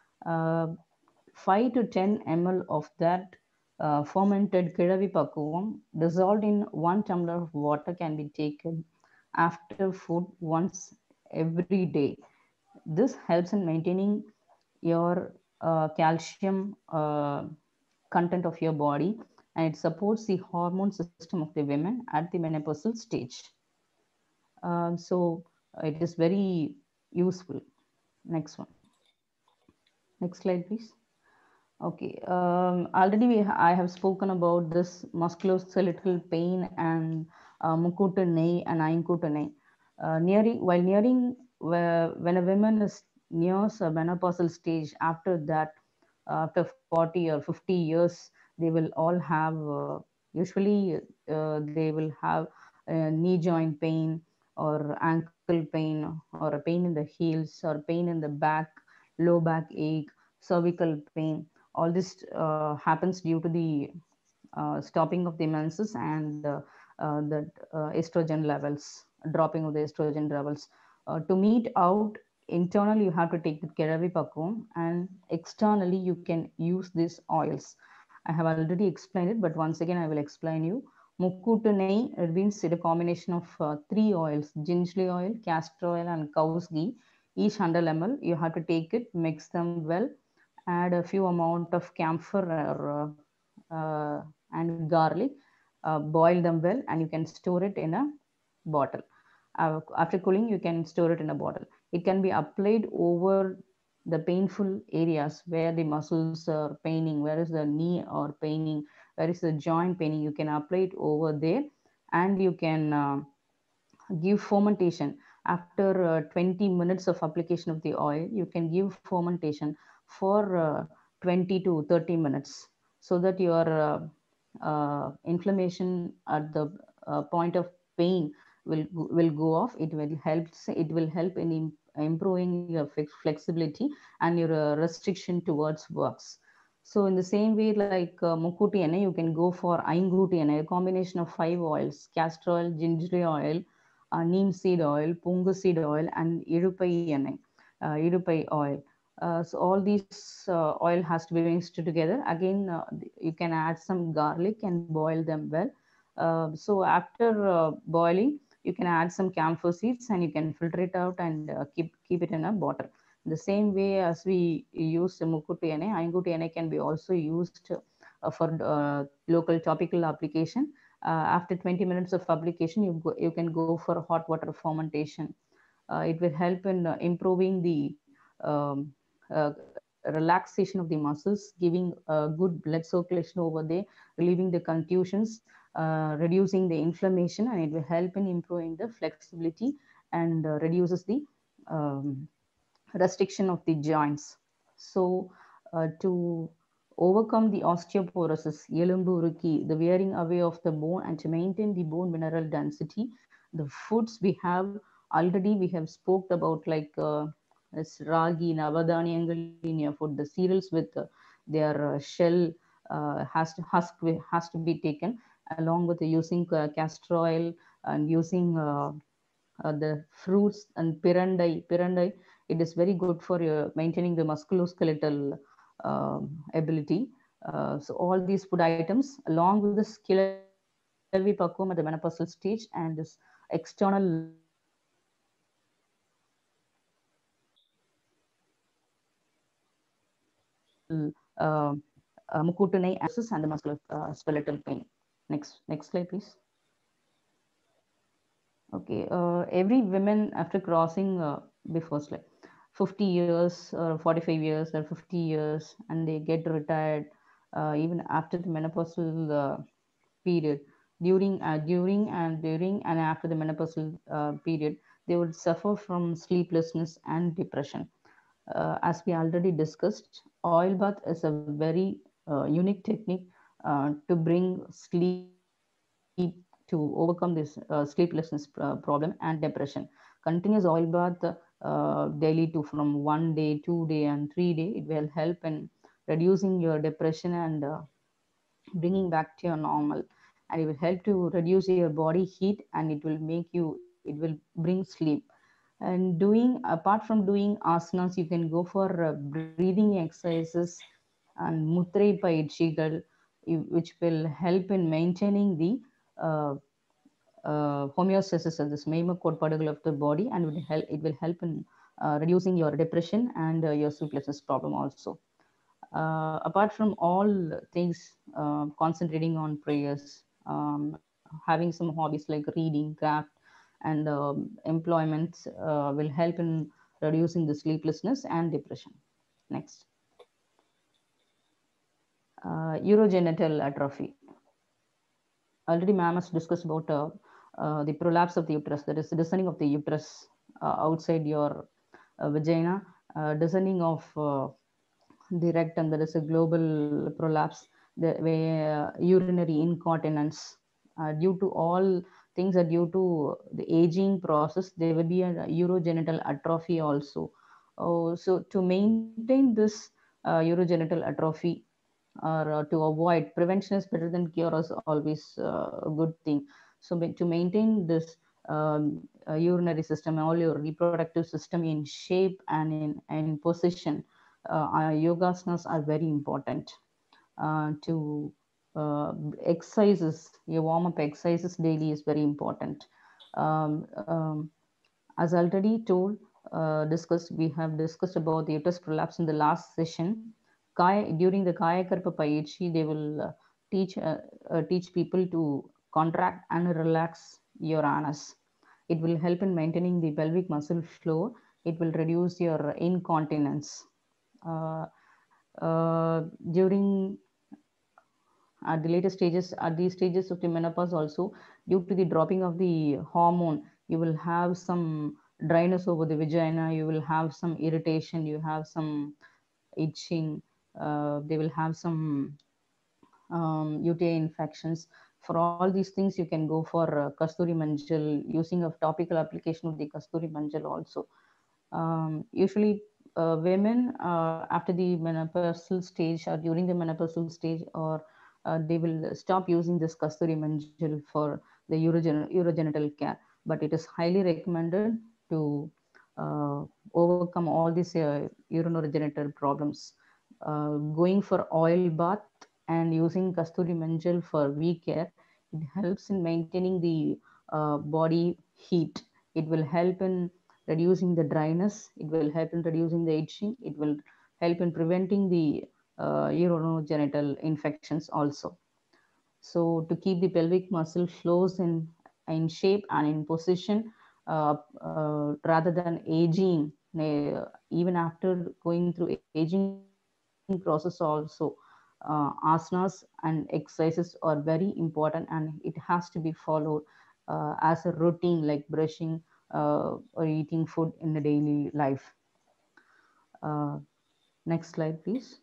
5 to 10 ml of that fermented Kiravi Pakkuvam dissolved in 1 tumbler of water can be taken after food once every day. This helps in maintaining your calcium content of your body, and it supports the hormone system of the women at the menopausal stage. So it is very useful. Next one. Next slide, please. Okay, already I have spoken about this musculoskeletal pain and Mukuta Nei and Ainkuta Nei. While nearing, when a woman is nears a menopausal stage, after that, after 40 or 50 years, they will all have, usually they will have knee joint pain or ankle pain or a pain in the heels or pain in the back, low back ache, cervical pain. All this happens due to the stopping of the menses and the estrogen levels, dropping of the estrogen levels. To meet out, internally you have to take the Kiravi Pakkuvam, and externally you can use these oils. I have already explained it, but once again I will explain you. Mukutu it means a combination of 3 oils: gingerly oil, castor oil, and cow's ghee. Each 100 ml. You have to take it, mix them well, add a few amount of camphor and garlic, boil them well, and you can store it in a bottle. After cooling, you can store it in a bottle. It can be applied over the painful areas where the muscles are paining, where is the knee or paining, where is the joint paining. You can apply it over there, and you can give fermentation. After 20 minutes of application of the oil, you can give fermentation for 20 to 30 minutes, so that your inflammation at the point of pain will go off. It will help in improving your flexibility and your restriction towards works. So in the same way, like Mukuti ene, you can go for Ainguti ene, a combination of 5 oils: castor oil, gingerly oil, neem seed oil, pungu seed oil, and irupai oil. So all these oil has to be mixed together. Again, you can add some garlic and boil them well. So after boiling, you can add some camphor seeds and you can filter it out and keep it in a bottle. The same way as we use Mukutu ene, Ainguti ene can be also used for local topical application. After 20 minutes of application, you can go for hot water fermentation. It will help in improving the relaxation of the muscles, giving good blood circulation over there, relieving the contusions, reducing the inflammation, and it will help in improving the flexibility and reduces the um, restriction of the joints. So, to overcome the osteoporosis, எலும்பு உருக்கி, the wearing away of the bone, and to maintain the bone mineral density, the foods we have already we have spoke about, like ragi, navadhaniyangal in your food, the cereals with their shell has to be taken, along with using castor oil and using the fruits and pirandai. It is very good for your maintaining the musculoskeletal ability. So all these food items, along with the Kilvi Pakum at the menopausal stage, and this external mucutunai and the musculoskeletal pain. Next slide, please. Okay, every woman after crossing before like 50 years or 45 years or 50 years, and they get retired even after the menopausal period, during and after the menopausal period, they would suffer from sleeplessness and depression. As we already discussed, oil bath is a very unique technique to bring sleep, to overcome this sleeplessness problem and depression. Continuous oil bath daily to from 1 day, 2 day, and 3 day, it will help in reducing your depression and bringing back to your normal, and it will help to reduce your body heat, and it will bring sleep. And doing, apart from doing asanas, you can go for breathing exercises and mudrai payirchigal, which will help in maintaining the uh, homeostasis of this மெய்ம கோட்பாடுகள் of the body, and it will help in reducing your depression and your sleeplessness problem also. Apart from all things, concentrating on prayers, having some hobbies like reading, craft, and employment will help in reducing the sleeplessness and depression. Next. Urogenital atrophy. Already ma'am has discussed about the prolapse of the uterus, that is the descending of the uterus outside your vagina, descending of the rectum, that is a global prolapse, the urinary incontinence. Due to all things are due to the aging process, there will be a urogenital atrophy also. So to maintain this urogenital atrophy, or to avoid, prevention is better than cure is always a good thing. So to maintain this urinary system, all your reproductive system in shape and in position, yogasanas are very important to exercises, your warm-up exercises daily is very important. As already told, we have discussed about the uterus prolapse in the last session. During the Kaya Karpa Payichi, they will teach people to contract and relax your anus. It will help in maintaining the pelvic muscle flow. It will reduce your incontinence. During at these stages of the menopause also, due to the dropping of the hormone, you will have some dryness over the vagina, you will have some irritation, you have some itching, they will have some UTI infections. For all these things, you can go for Kasturi Manjal, using a topical application of the Kasturi Manjal also. Usually, women after the menopausal stage or during the menopausal stage, or they will stop using this Kasturi Manjal for the urogenital care. But it is highly recommended to overcome all these urinary problems. Going for oil bath and using Kasturi Manjal for weak care, it helps in maintaining the body heat. It will help in reducing the dryness. It will help in reducing the itching. It will help in preventing the urinogenital infections also. So to keep the pelvic muscle flows in shape and in position, rather than aging, even after going through aging process also, asanas and exercises are very important, and it has to be followed as a routine, like brushing or eating food in the daily life. Next slide, please.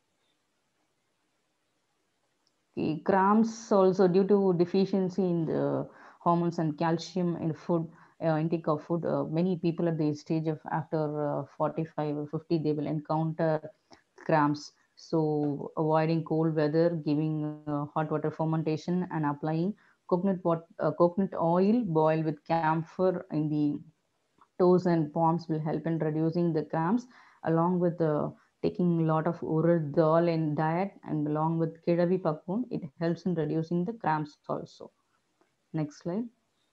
Okay, cramps also due to deficiency in the hormones and calcium in food, intake of food. Many people at the stage of after 45 or 50, they will encounter cramps. So avoiding cold weather, giving hot water fermentation, and applying coconut oil boiled with camphor in the toes and palms will help in reducing the cramps, along with taking a lot of urad dal in diet, and along with Kedavi Pakun, it helps in reducing the cramps also. Next slide.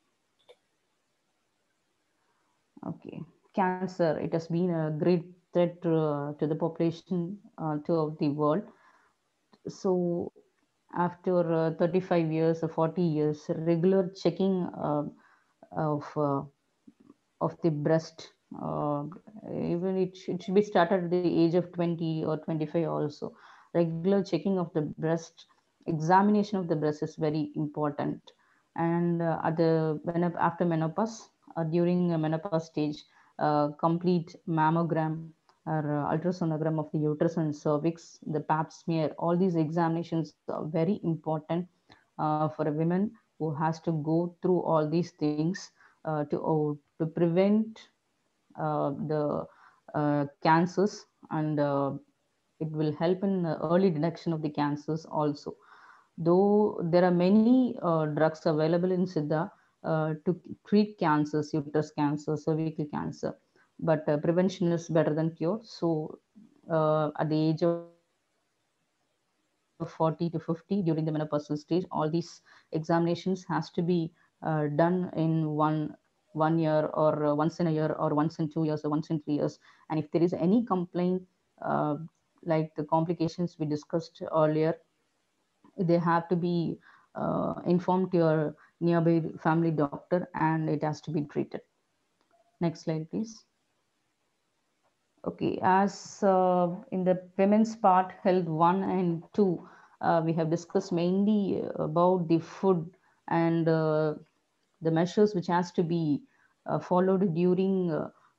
Okay, cancer. It has been a great threat to the population throughout the world. So after 35 years or 40 years, regular checking of the breast, even it should be started at the age of 20 or 25 also. Regular checking of the breast, examination of the breast is very important. And after menopause, during a menopause stage, complete mammogram or ultrasonogram of the uterus and cervix, the pap smear, all these examinations are very important for a woman who has to go through all these things to prevent the cancers, and it will help in early detection of the cancers also. Though there are many drugs available in Siddha to treat cancers, uterus cancer, cervical cancer, but prevention is better than cure. So at the age of 40 to 50, during the menopausal stage, all these examinations has to be done in one year, or once in a year, or once in 2 years, or once in 3 years. And if there is any complaint, uh, like the complications we discussed earlier, they have to be informed to your nearby family doctor, and it has to be treated. Next slide, please. Okay, as in the women's part, health 1 and 2, we have discussed mainly about the food and the measures which has to be followed during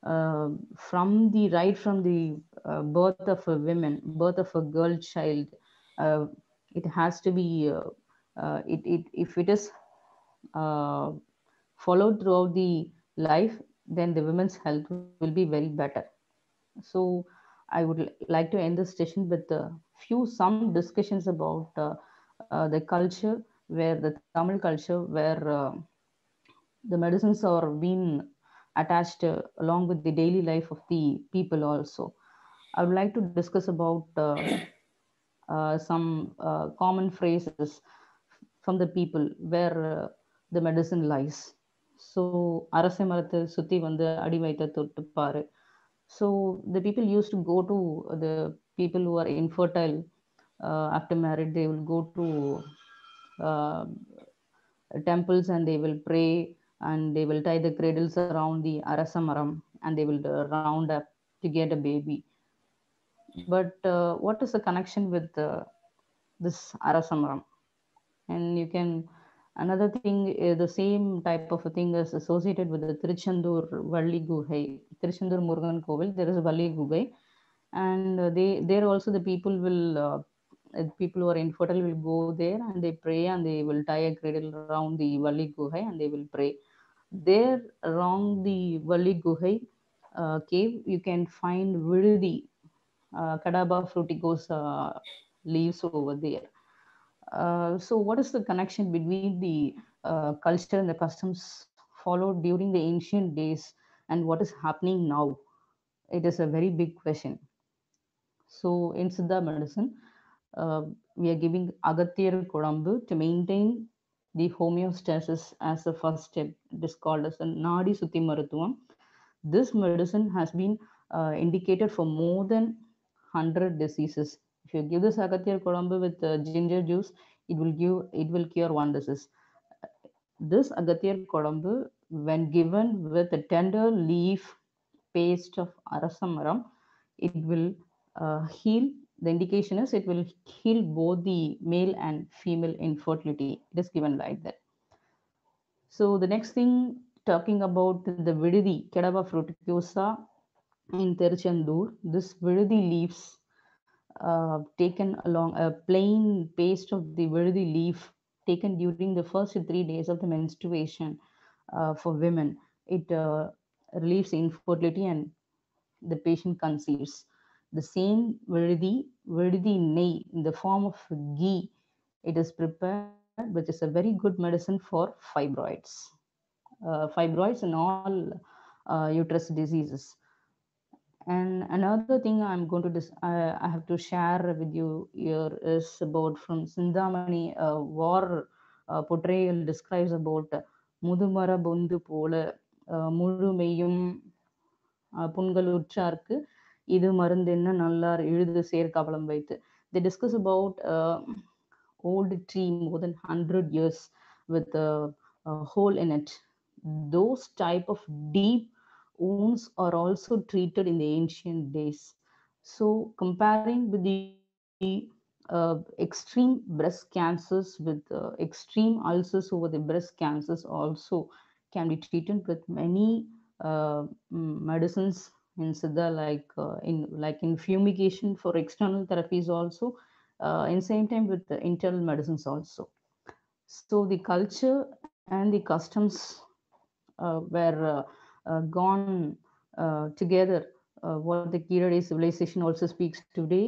from the birth of a woman, birth of a girl child. Uh, it has to be if it is uh, followed throughout the life, then the women's health will be very better. So I would like to end this session with a some discussions about the culture, where the Tamil culture, where the medicines are being attached along with the daily life of the people also. I would like to discuss about some common phrases from the people where the medicine lies. So அரச மரத்தை சுத்தி வந்து அடி வயித்தை தொட்டு பாரு. So the people used to go to the people who are infertile after marriage. They will go to uh, temples and they will pray, and they will tie the cradles around the arasamaram, and they will round up to get a baby. But what is the connection with this arasamaram? And you can, another thing, the same type of a thing is associated with the Tiruchendur Valli Guhai. Tiruchendur Murugan Kovil, there is a Valli Guhai, and there also the people will people who are infertile will go there and they pray, and they will tie a cradle around the Valli Guhai and they will pray. There around the Valli Guhai cave, you can find Virudi, Kadaba fruticosa leaves over there. So what is the connection between the culture and the customs followed during the ancient days and what is happening now? It is a very big question. So in Siddha medicine, we are giving Agathir Kodambu to maintain the homeostasis as the first step. It is called as the Nadi Sutti Maruthuvam. This medicine has been indicated for more than 100 diseases. If you give this Agathir Kodambu with ginger juice, it will cure one disease. This Agathir Kodambu, when given with a tender leaf paste of Arasamaram, it will heal. The indication is it will heal both the male and female infertility. It is given like that. So the next thing, talking about the Vididi, Kedava fruticosa in Tiruchendur, this Vididi leaves taken along a plain paste of the Vididi leaf taken during the first 3 days of the menstruation for women. It relieves infertility and the patient conceives. The same Viridi nei in the form of ghee, it is prepared, which is a very good medicine for fibroids. Fibroids and all uterus diseases. And another thing I'm going to I have to share with you here is about from Sindhamani war portrayal describes about Mudumara Bundu Pola Mulumayum புண்கள் உற்றார்க்கு இது மருந்து என்ன நல்லார் எழுது சேர்க்கபலம் வைத்து. They discuss about old tree more than 100 years with a hole in it. Those type of deep wounds are also treated in the ancient days. So comparing with the extreme breast cancers with extreme ulcers over the breast cancers also can be treated with many medicines in Siddha, like in fumigation for external therapies also, in same time with the internal medicines also. So the culture and the customs were gone together. What the Kiradi civilization also speaks today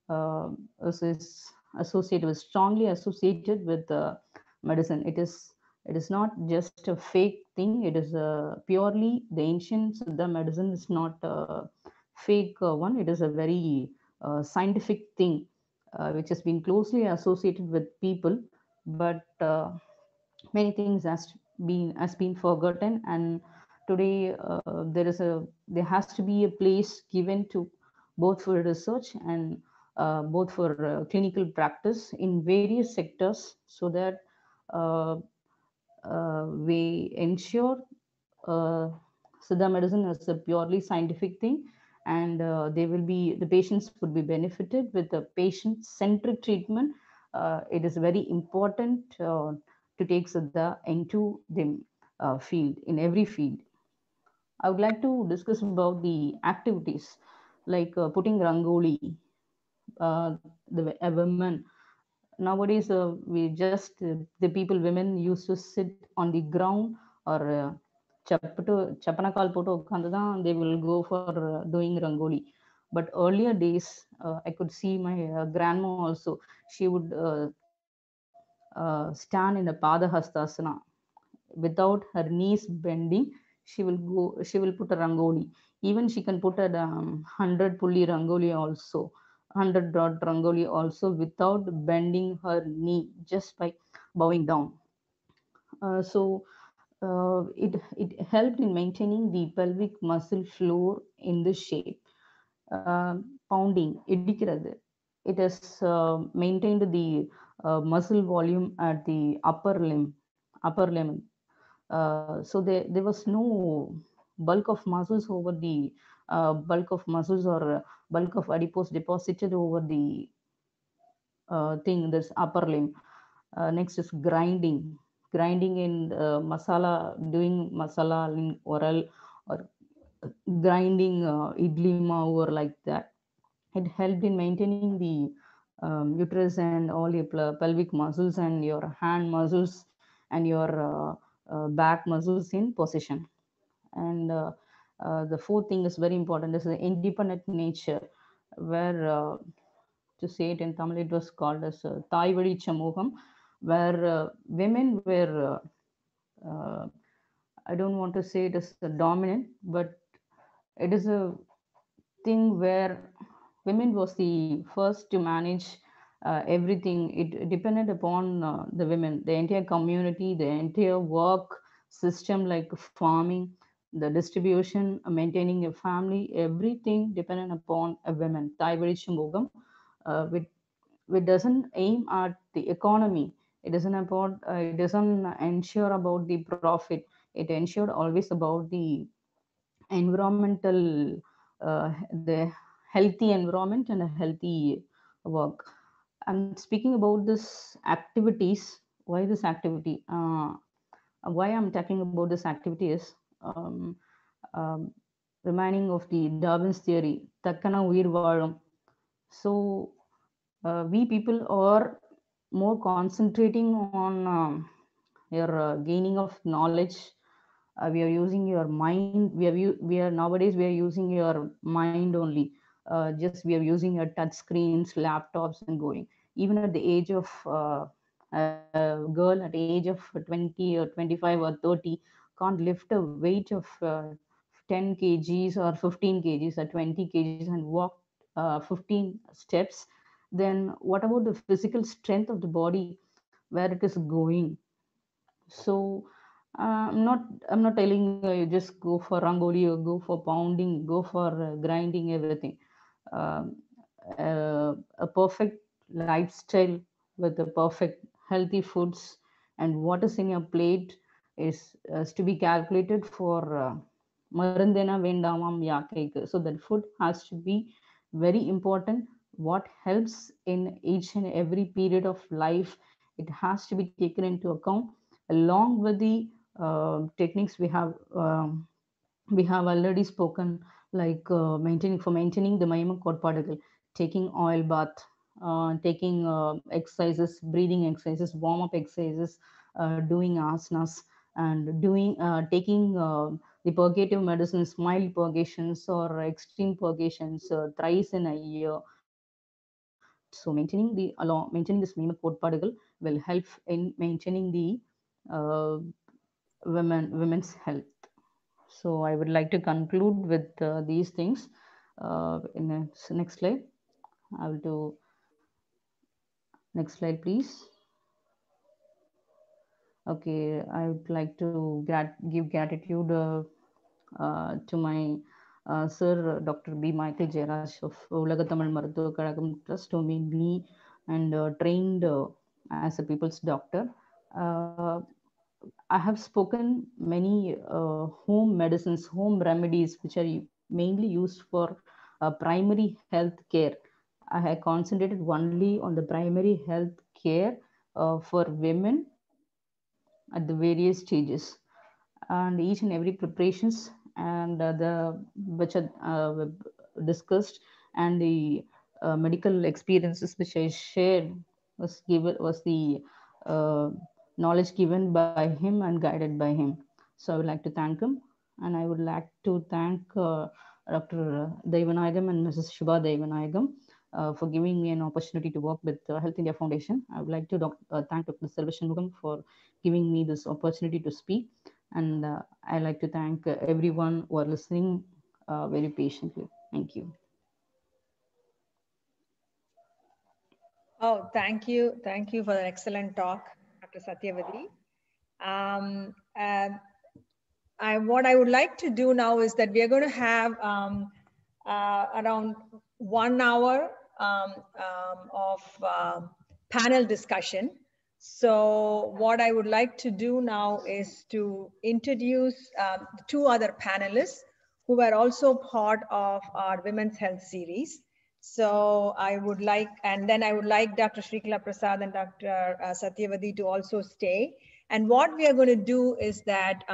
is associated with, strongly associated with medicine. It is not just a fake thing. It is purely the ancient Siddha medicine is not a fake one. It is a very scientific thing which has been closely associated with people, but many things has been forgotten. And today there has to be a place given to both for research and both for clinical practice in various sectors, so that we ensure Siddha medicine as a purely scientific thing, and the patients would be benefited with the patient-centric treatment. It is very important to take Siddha into the field, in every field. I would like to discuss about the activities like putting rangoli. A woman nowadays, we just the people, women used to sit on the ground or chapanakal poto ukkandu, they will go for doing rangoli. But earlier days, I could see my grandma also. She would stand in a padahastasana without her knees bending. She will put a rangoli. Even she can put a 100 pulli rangoli also. 100 dot rangoli also without bending her knee, just by bowing down. It helped in maintaining the pelvic muscle floor in the shape. Pounding, இடிக்கிறது. It has maintained the muscle volume at the upper limb. So there was no bulk of muscles over the bulk of muscles or bulk of adipose deposited over the thing, this upper limb. Next is grinding in masala, doing masala in oral, or grinding idli mav or like that. It helped in maintaining the uterus and all your pelvic muscles and your hand muscles and your back muscles in position. And the fourth thing is very important, is the independent nature, where to say it in Tamil, it was called as Thai Vadi Chamogam, where women were, uh, I don't want to say it is a dominant, but it is a thing where women was the first to manage everything. It depended upon the women, the entire community, the entire work system, like farming, the distribution, maintaining a family, everything dependent upon a woman. Thai Vadi Chamogam, which doesn't aim at the economy. It doesn't about. It doesn't ensure about the profit. It ensured always about the environmental, the healthy environment and a healthy work. I'm speaking about this activities. Why this activity? Why I'm talking about this activity is um, reminding of the Darwin's theory, "Takkana uyir vaazhum." So we people are more concentrating on your gaining of knowledge. We are using your mind. We are nowadays we are using your mind only. Just we are using your touch screens, laptops, and going. Even at the age of a girl at the age of 20 or 25 or 30 can't lift a weight of 10 kgs or 15 kgs or 20 kgs and walk 15 steps. Then what about the physical strength of the body, where it is going? So I'm not telling you just go for rangoli or go for pounding, go for grinding everything. Um, a perfect lifestyle with the perfect healthy foods and what is in your plate is to be calculated for marandena vendamam yakeku. So that food has to be very important. What helps in each and every period of life, it has to be taken into account along with the techniques we have already spoken, like maintaining the mayama kodpadugal, taking oil bath, taking exercises, breathing exercises, warm up exercises, doing asanas, and doing taking the purgative medicines, mild purgations or extreme purgations thrice in a year. So maintaining this mayama kodpadugal will help in maintaining the uh, women's health. So I would like to conclude with these things. In the next slide, I will do. Next slide, please. Okay, I would like to give gratitude to my sir, Dr. B. Michael Jairaj of Ulaga Tamil Maruthuva Kazhagam Trust, who made me and trained as a people's doctor. I have spoken many home medicines, home remedies, which are mainly used for primary health care. I have concentrated only on the primary health care for women at the various stages, and each and every preparations and the which are discussed, and the medical experiences which I shared was the uh, knowledge given by him and guided by him. So I would like to thank him, and I would like to thank Dr. Devanagam and Mrs. Shubha Devanagam for giving me an opportunity to work with Health India Foundation. I would like to thank Dr. Selva Shanmugam for giving me this opportunity to speak. And I like to thank everyone who are listening very patiently. Thank you.
Oh, thank you. Thank you for the excellent talk, Dr. Satyavati. What I would like to do now is that we are going to have around 1 hour of panel discussion. So what I would like to do now is to introduce two other panelists who are also part of our Women's Health series. So I would like, and then I would like Dr. Srikala Prasad and Dr. Satyavati to also stay. And what we are going to do is that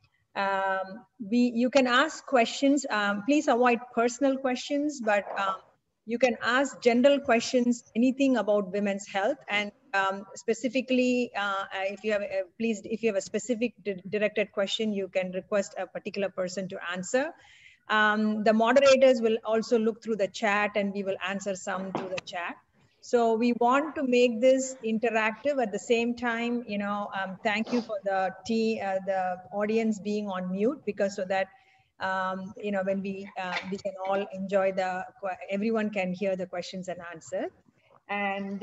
you can ask questions. Please avoid personal questions, but you can ask general questions, anything about women's health, and specifically, if you have if you have a specific directed question, you can request a particular person to answer. The moderators will also look through the chat, and we will answer some through the chat. So we want to make this interactive at the same time. Thank you for the audience being on mute, because so that when we can all enjoy everyone can hear the questions and answers. And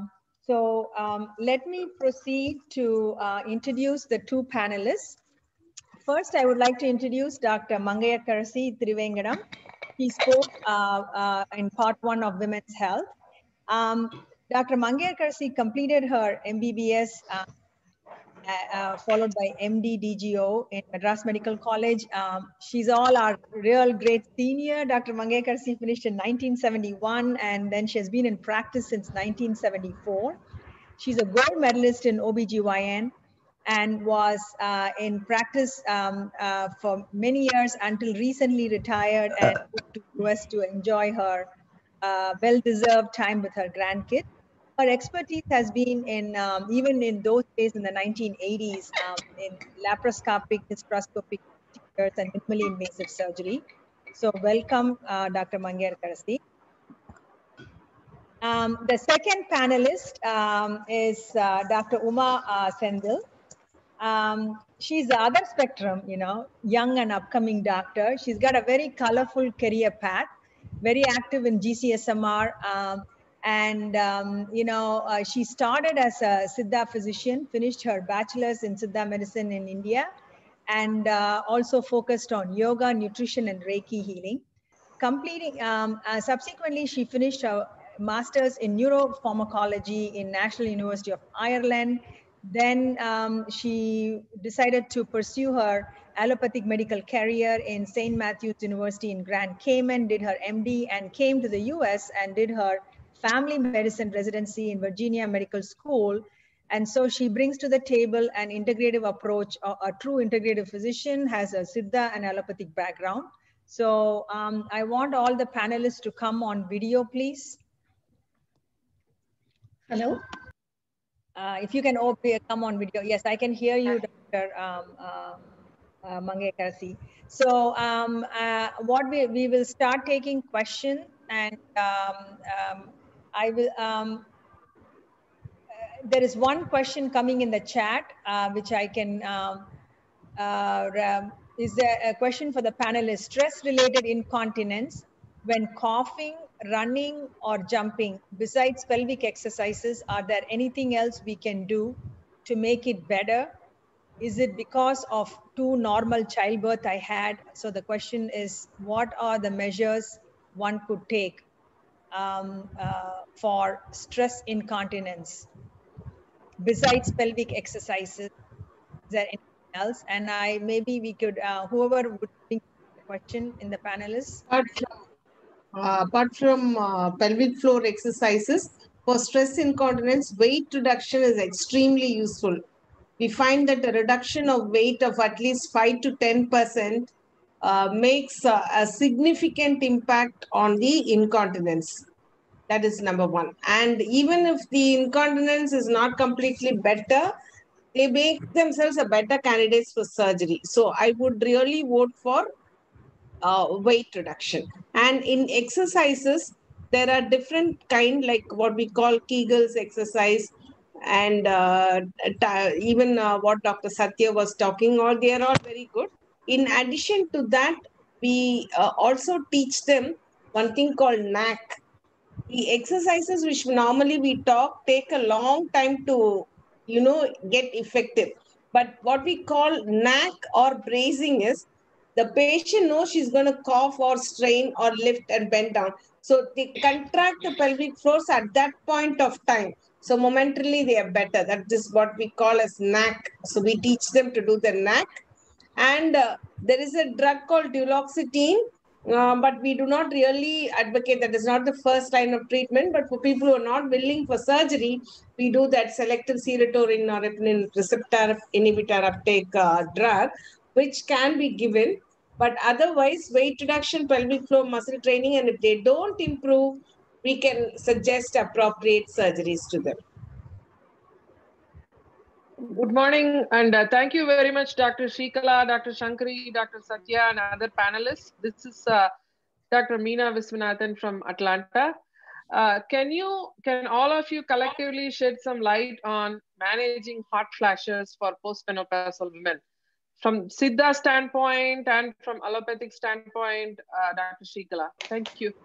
let me proceed to introduce the two panelists. First, I would like to introduce Dr. Mangayakkarasi Trivengadam. He spoke in part 1 of Women's Health. Dr. Mangayakkarasi completed her MBBS followed by MD DGO in Madras Medical College. She's all our real great senior. Dr. Mangayakkarasi finished in 1971, and then she has been in practice since 1974. She's a gold medalist in OBGYN and was in practice for many years until recently retired and moved to US to enjoy her well-deserved time with her grandkids. Her expertise has been in, even in those days in the 1980s, in laparoscopic, hysteroscopic procedures and minimally invasive surgery. So welcome, Dr. Mangayakkarasi. The second panelist is Dr. Uma Sendil. She's the other spectrum, young and upcoming doctor. She's got a very colorful career path, very active in GCSMR. She started as a Siddha physician, finished her bachelor's in Siddha medicine in India, and also focused on yoga, nutrition, and Reiki healing. Subsequently, she finished her master's in neuropharmacology in National University of Ireland. Then she decided to pursue her allopathic medical career in St. Matthew's University in Grand Cayman, did her MD, and came to the US and did her family medicine residency in Virginia Medical School. And so she brings to the table an integrative approach. A true integrative physician, has a Siddha and allopathic background. So I want all the panelists to come on video, please.
Hello.
If you can come on video. Yes, I can hear you, Dr. Mangayakkarasi. So what we will start taking questions, and I will. There is one question coming in the chat, which I can. Is there a question for the panelists? Stress-related incontinence when coughing, running, or jumping, besides pelvic exercises, are there anything else we can do to make it better? Is it because of too normal childbirth I had? So the question is, what are the measures one could take for stress incontinence besides pelvic exercises? Is there anything else? And maybe we could, whoever would think the question in the panelists.
Apart from pelvic floor exercises, for stress incontinence, weight reduction is extremely useful. We find that a reduction of weight of at least 5 to 10% makes a significant impact on the incontinence. That is number one. And even if the incontinence is not completely better, they make themselves a better candidates for surgery. So I would really vote for weight reduction. And in exercises, there are different kind, like what we call Kegel's exercise, and even what Dr. Satya was talking, or they are all very good. In addition to that, we also teach them one thing called NAC, the exercises which normally we talk take a long time to, get effective. But what we call knack or bracing is the patient knows she's going to cough or strain or lift and bend down. So they contract the pelvic floors at that point of time. So momentarily they are better. That is what we call as knack. So we teach them to do the knack. And there is a drug called duloxetine, but we do not really advocate that. Is not the first line of treatment. But for people who are not willing for surgery, we do that selective serotonin norepinephrine receptor inhibitor uptake drug, which can be given. But otherwise, weight reduction, pelvic floor muscle training, and if they don't improve, we can suggest appropriate surgeries to them.
Good morning, and thank you very much, Dr. Shrikala, Dr. Shankari, Dr. Satya, and other panelists. This is Dr. Meena Viswanathan from Atlanta. Can all of you collectively shed some light on managing hot flashes for postmenopausal women? From Siddha standpoint and from allopathic standpoint, Dr. Shrikala. Thank you.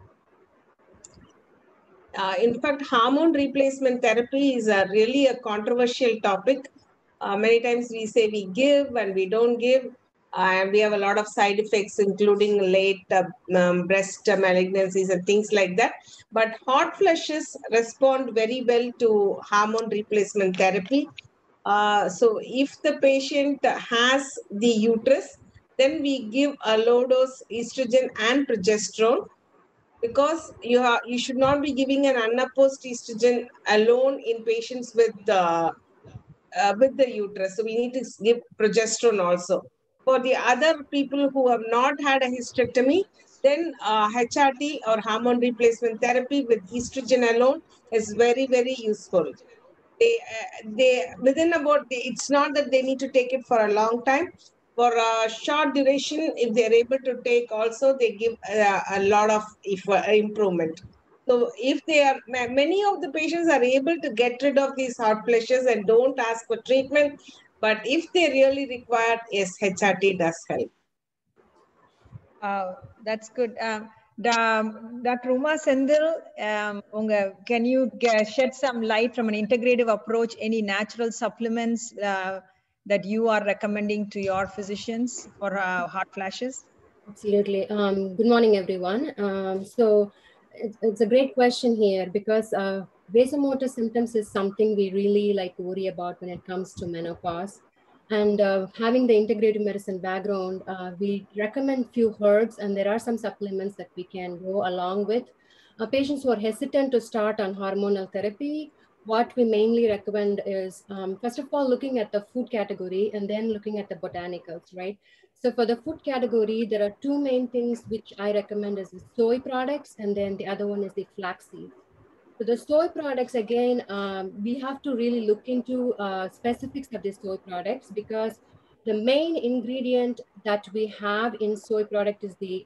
In fact, hormone replacement therapy is really a controversial topic. Many times we say we give and we don't give, and we have a lot of side effects, including late breast malignancies and things like that. But hot flushes respond very well to hormone replacement therapy. So if the patient has the uterus, then we give a low dose estrogen and progesterone, because you should not be giving an unopposed estrogen alone in patients with the uterus. So we need to give progesterone also. For the other people who have not had a hysterectomy, then HRT or hormone replacement therapy with estrogen alone is very, very useful. It's not that they need to take it for a long time. For a short duration, if they're able to take also, they give a lot of improvement. So if many of the patients are able to get rid of these hot flashes and don't ask for treatment, but if they really require, yes, HRT does help.
That's good. Dr. Uma Sendil, can you shed some light from an integrative approach, any natural supplements that you are recommending to your physicians for hot flashes?
Absolutely. Good morning, everyone. So it's a great question here, because vasomotor symptoms is something we really worry about when it comes to menopause. And having the integrative medicine background, we recommend few herbs, and there are some supplements that we can go along with. Patients who are hesitant to start on hormonal therapy, what we mainly recommend is, first of all, looking at the food category and then looking at the botanicals, right? So for the food category, there are two main things which I recommend is the soy products, and then the other one is the flaxseed. So the soy products, again, we have to really look into specifics of the soy products, because the main ingredient that we have in soy product is the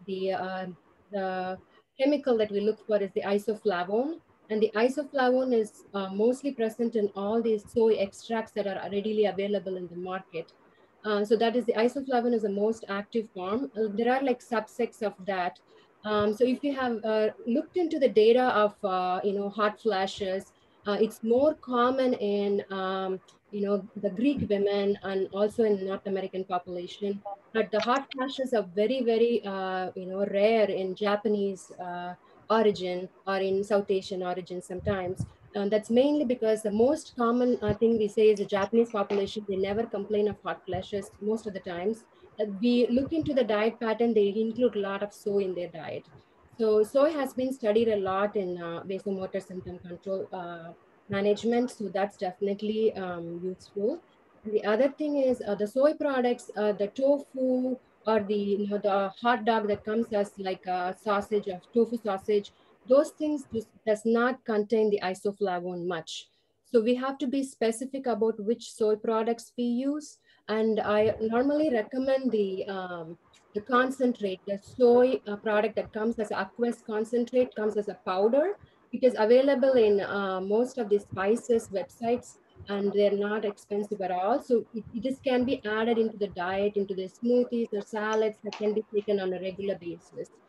chemical that we look for is the isoflavone. And the isoflavone is mostly present in all these soy extracts that are readily available in the market. So that is the isoflavone is the most active form. There are subsets of that. So if you have looked into the data of hot flashes, it's more common in the Greek women and also in North American population. But the hot flashes are very, very rare in Japanese origin or in South Asian origin sometimes. And that's mainly because the most common thing we say is the Japanese population, they never complain of hot flashes most of the times. We look into the diet pattern, they include a lot of soy in their diet. So soy has been studied a lot in vasomotor symptom control management. So that's definitely useful. And the other thing is the soy products, the tofu or the hot dog that comes as like a sausage of tofu sausage, those things does not contain the isoflavone much. So we have to be specific about which soy products we use. And I normally recommend the concentrate, the soy product that comes as aqueous concentrate, comes as a powder. It is available in most of the spices websites, and they're not expensive at all. So this can be added into the diet, into the smoothies or salads that can be taken on a regular basis.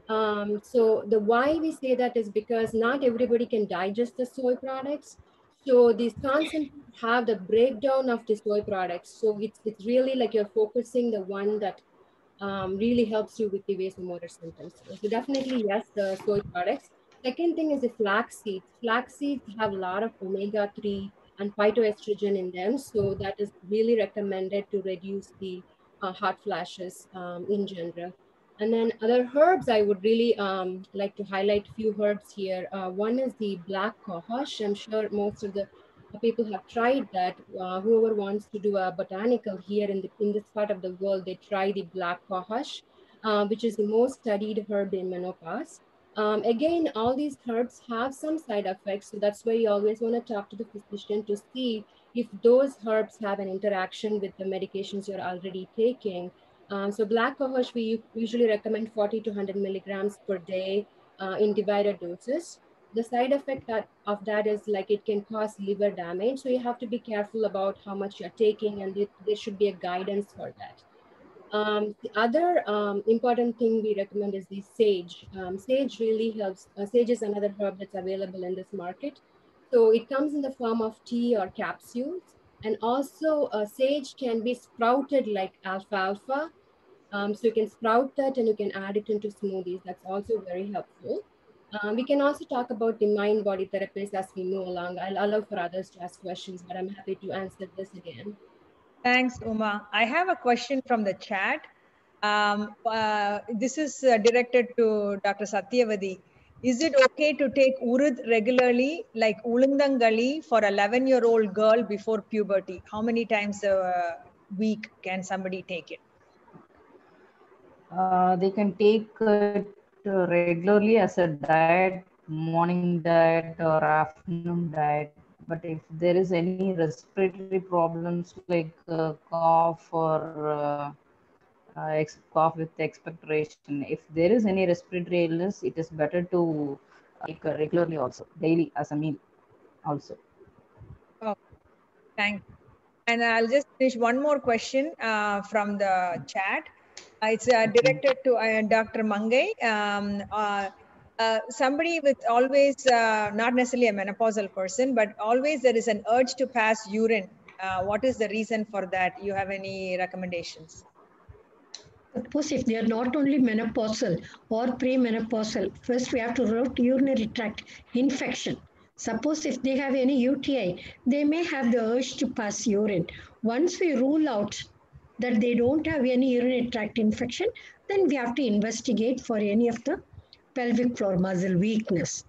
So the why we say that is because not everybody can digest the soy products. So these concentrates have the breakdown of the soy products. So it's really like you're focusing the one that really helps you with the vasomotor symptoms. So definitely, yes, the soy products. Second thing is the flax seeds. Flax seeds have a lot of omega-3 and phytoestrogen in them. So that is really recommended to reduce the hot flashes in general. And then other herbs, I would really like to highlight a few herbs here. One is the black cohosh. I'm sure most of the people have tried that. Whoever wants to do a botanical here in this part of the world, they try the black cohosh, which is the most studied herb in menopause. Again, all these herbs have some side effects, so that's why you always want to talk to the physician to see if those herbs have an interaction with the medications you're already taking. So black cohosh, we usually recommend 40 to 100 milligrams per day in divided doses. The side effect of that is like it can cause liver damage. So you have to be careful about how much you're taking, and there should be a guidance for that. The other important thing we recommend is the sage. Sage really helps. Sage is another herb that's available in this market. So it comes in the form of tea or capsules. And also sage can be sprouted like alfalfa. So you can sprout that and you can add it into smoothies. That's also very helpful. We can also talk about the mind-body therapies as we move along. I'll allow for others to ask questions, but I'm happy to answer this again.
Thanks, Uma. I have a question from the chat. This is directed to Dr. Satyavadi. Is it okay to take urud regularly, like ulandangali, for an 11-year-old girl before puberty? How many times a week can somebody take it?
They can take it regularly as a diet, morning diet or afternoon diet. But if there is any respiratory problems like cough or cough with expectoration, if there is any respiratory illness, it is better to take regularly also, daily as a meal also.
Oh, thanks. And I'll just finish one more question from the chat. It's directed to Dr. Mangai. Somebody with always, not necessarily a menopausal person, but always there is an urge to pass urine. What is the reason for that? You have any recommendations?
Suppose if they are not only menopausal or premenopausal, first we have to rule out urinary tract infection. Suppose if they have any UTI, they may have the urge to pass urine. Once we rule out that they don't have any urinary tract infection, then we have to investigate for any of the pelvic floor muscle weakness.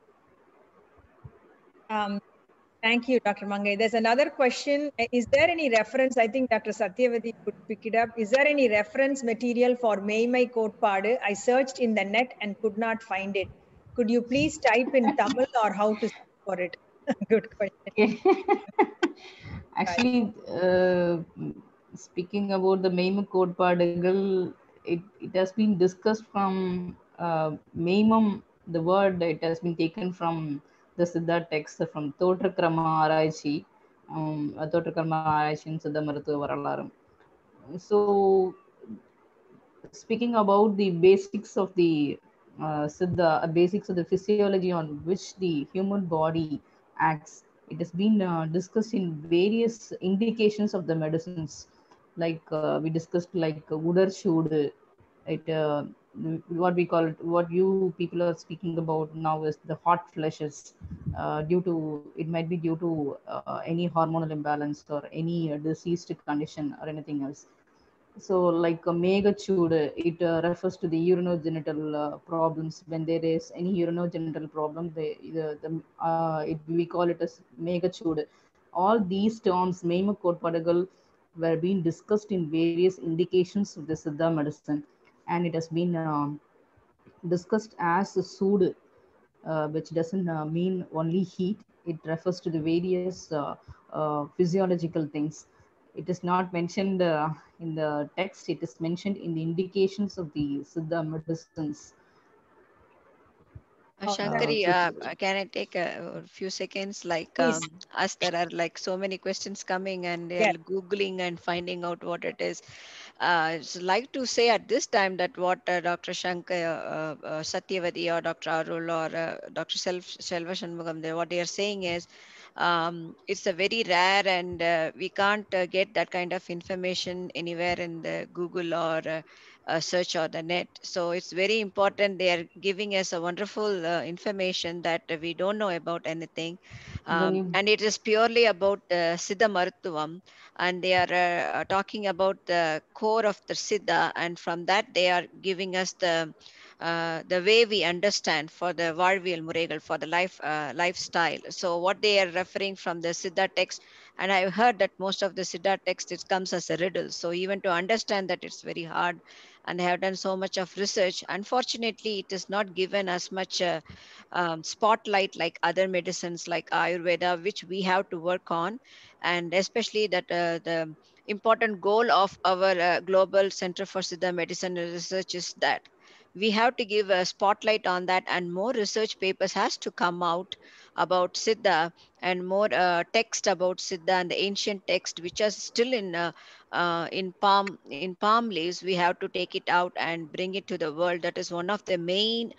Thank you, Dr. Mangai. There's another question. Is there any reference? I think Dr. Satyavadi could pick it up. Is there any reference material for Meimai Kotpaadu? I searched in the net and could not find it. Could you please type in Tamil or how to search for it? Good question.
Actually, speaking about the Meimum Kotpadugal, it has been discussed from Meimum, the word, it has been taken from the Siddha text from Thotrakrama Araichi, Thotrakrama Araichi in Siddha Marutuva Varalaram. So, speaking about the basics of the Siddha, basics of the physiology on which the human body acts, it has been discussed in various indications of the medicines. Like we discussed, like Udar Shudu, what we call it, what you people are speaking about now is the hot flushes. Due to it might be due to any hormonal imbalance or any diseased condition or anything else. So, like mega chud, it refers to the urinogenital problems. When there is any urinogenital problem, we call it as mega chud. All these terms, Meima Kotpadagal, were being discussed in various indications of the Siddha medicine, and it has been discussed as a sood, which doesn't mean only heat. It refers to the various physiological things. It is not mentioned in the text. It is mentioned in the indications of the Siddha medicines.
Shankari, can I take a few seconds? Like us, there are like so many questions coming, and they're googling and finding out what it is. So like to say at this time that what Dr. Shankar, Satyavati, or Dr. Arul, or Dr. Selva Shanmugam, what they are saying is, it's a very rare, and we can't get that kind of information anywhere in the Google or search or the net. So it's very important. They are giving us a wonderful information that we don't know about anything. And it is purely about Siddha Maruttuvam, and they are talking about the core of the Siddha, and from that they are giving us the way we understand for the Varvial Muregal, for the lifestyle. So what they are referring from the Siddha text, and I've heard that most of the Siddha text, it comes as a riddle. So even to understand that, it's very hard, and I have done so much of research. Unfortunately, it is not given as much spotlight like other medicines like Ayurveda, which we have to work on. And especially that the important goal of our Global Center for Siddha Medicine Research is that we have to give a spotlight on that, and more research papers has to come out about Siddha, and more text about Siddha and the ancient text, which are still in palm leaves. We have to take it out and bring it to the world. That is one of the main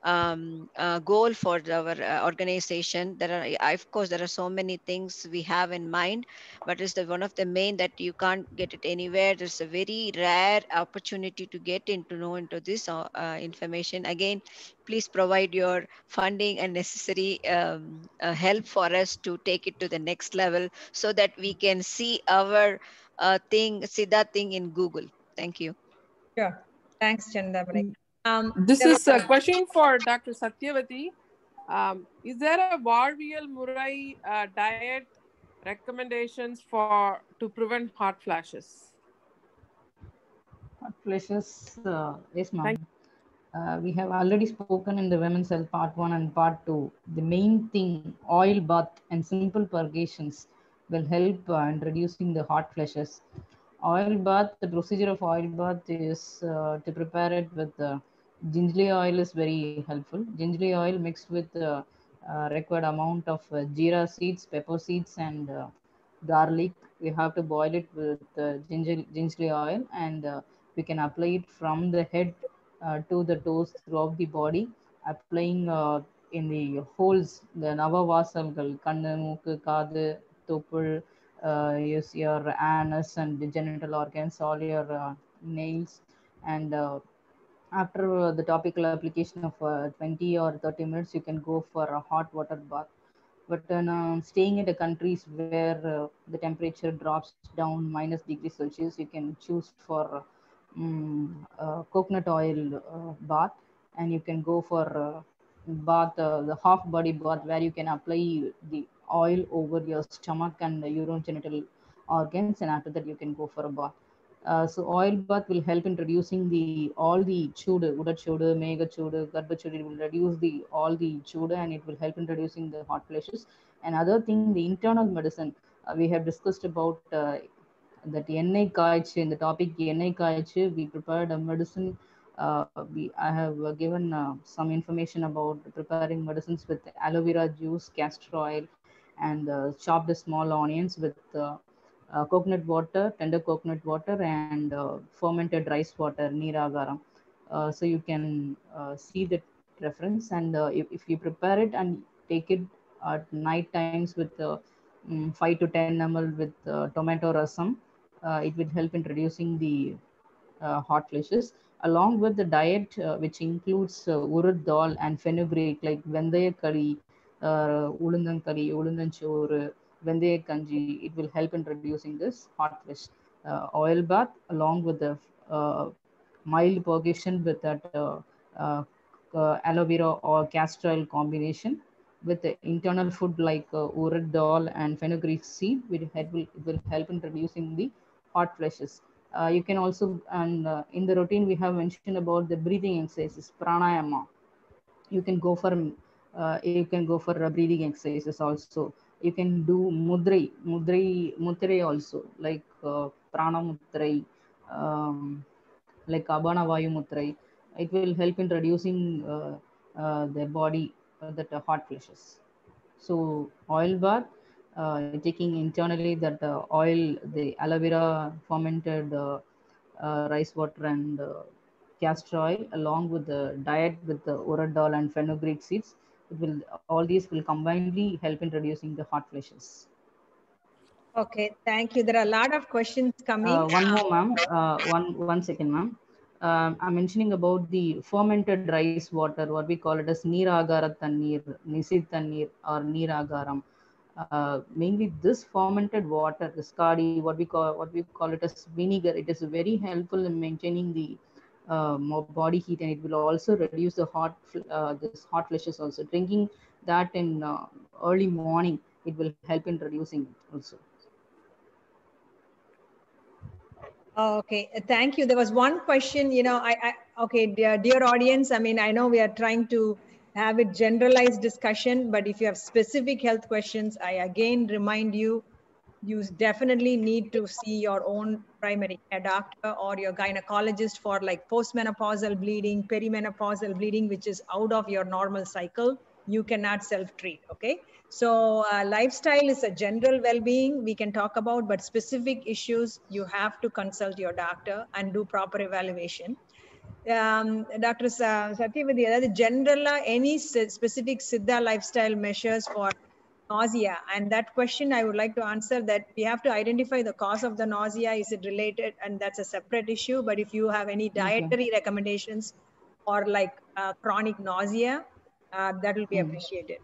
goal for our organization. Of course, there are so many things we have in mind, but it's the one of the main that you can't get it anywhere. There's a very rare opportunity to get into know into this information. Again, please provide your funding and necessary help for us to take it to the next level, so that we can see our Siddha thing in Google. Thank you.
Sure. Thanks, Chandamani.
This is a question for Dr. Satyavati. Is there a Varvial Murai diet recommendations to prevent hot flashes?
Hot flashes, yes, ma'am. We have already spoken in the Women's Health Part 1 and Part 2. The main thing, oil bath and simple purgations will help in reducing the hot flashes. Oil bath, the procedure of oil bath is to prepare it with gingerly oil is very helpful. Gingerly oil mixed with required amount of jeera seeds, pepper seeds, and garlic. We have to boil it with gingerly oil, and we can apply it from the head to the toes throughout the body, applying in the holes, the Navavasalgal, Kannu, Mooku, Kaadu, Topul, use your anus and the genital organs, all your nails, and after the topical application of 20 or 30 minutes, you can go for a hot water bath. But staying in the countries where the temperature drops down -°C, you can choose for coconut oil bath, and you can go for bath, the half body bath, where you can apply the oil over your stomach and the urogenital organs, and after that you can go for a bath. So oil bath will help in reducing all the chudu, udachudu, megachudu, garbachudu. It will reduce all the chudu, and it will help in reducing the hot flashes. Another thing, the internal medicine, we have discussed about that Ennai Kaichu. In the topic Ennai Kaichu, we prepared a medicine. I have given some information about preparing medicines with aloe vera juice, castor oil, and chopped small onions with coconut water, tender coconut water, and fermented rice water, neeragaram. So you can see the reference, and if you prepare it and take it at night times with 5 to 10 ml with tomato rasam, it will help in reducing the hot flashes. Along with the diet, which includes urad dal and fenugreek like vendaya curry, ulandan curry, ulandan choru, vendaya kanji, it will help in reducing this hot flash. Oil bath along with the mild purgation with that aloe vera or castor oil combination with the internal food like urad dal and fenugreek seed, will help in reducing the hot flashes. You can also, and in the routine we have mentioned about the breathing exercises, pranayama. You can go for breathing exercises also. You can do mudrai also, like prana mudrai, like abana vayu mudrai. It will help in reducing their body, that hot flashes. So oil bath, taking internally that oil, the aloe vera fermented rice water and castor oil, along with the diet with the Uradol and fenugreek seeds, it will, all these will combinedly help in reducing the hot flashes.
Okay, thank you. There are a lot of questions coming.
One more, ma'am. One second, ma'am. I'm mentioning about the fermented rice water, what we call it as Neeragara Tannir, Nisi Tannir, or Neeragaram. Mainly this fermented water, the scadi, what we call it as vinegar, it is very helpful in maintaining the body heat, and it will also reduce the this hot flashes also. Drinking that in early morning, it will help in reducing it also.
Okay, thank you. There was one question, okay, dear audience, I mean, I know we are trying to have a generalized discussion, but if you have specific health questions, I again remind you, you definitely need to see your own primary care doctor or your gynecologist for like postmenopausal bleeding, perimenopausal bleeding, which is out of your normal cycle. You cannot self-treat, okay? So lifestyle is a general well-being we can talk about, but specific issues, you have to consult your doctor and do proper evaluation. Dr. Satyavidya, the general, any specific Siddha lifestyle measures for nausea? And that question I would like to answer, that we have to identify the cause of the nausea. Is it related? And that's a separate issue. But if you have any dietary recommendations or like chronic nausea, that will be appreciated.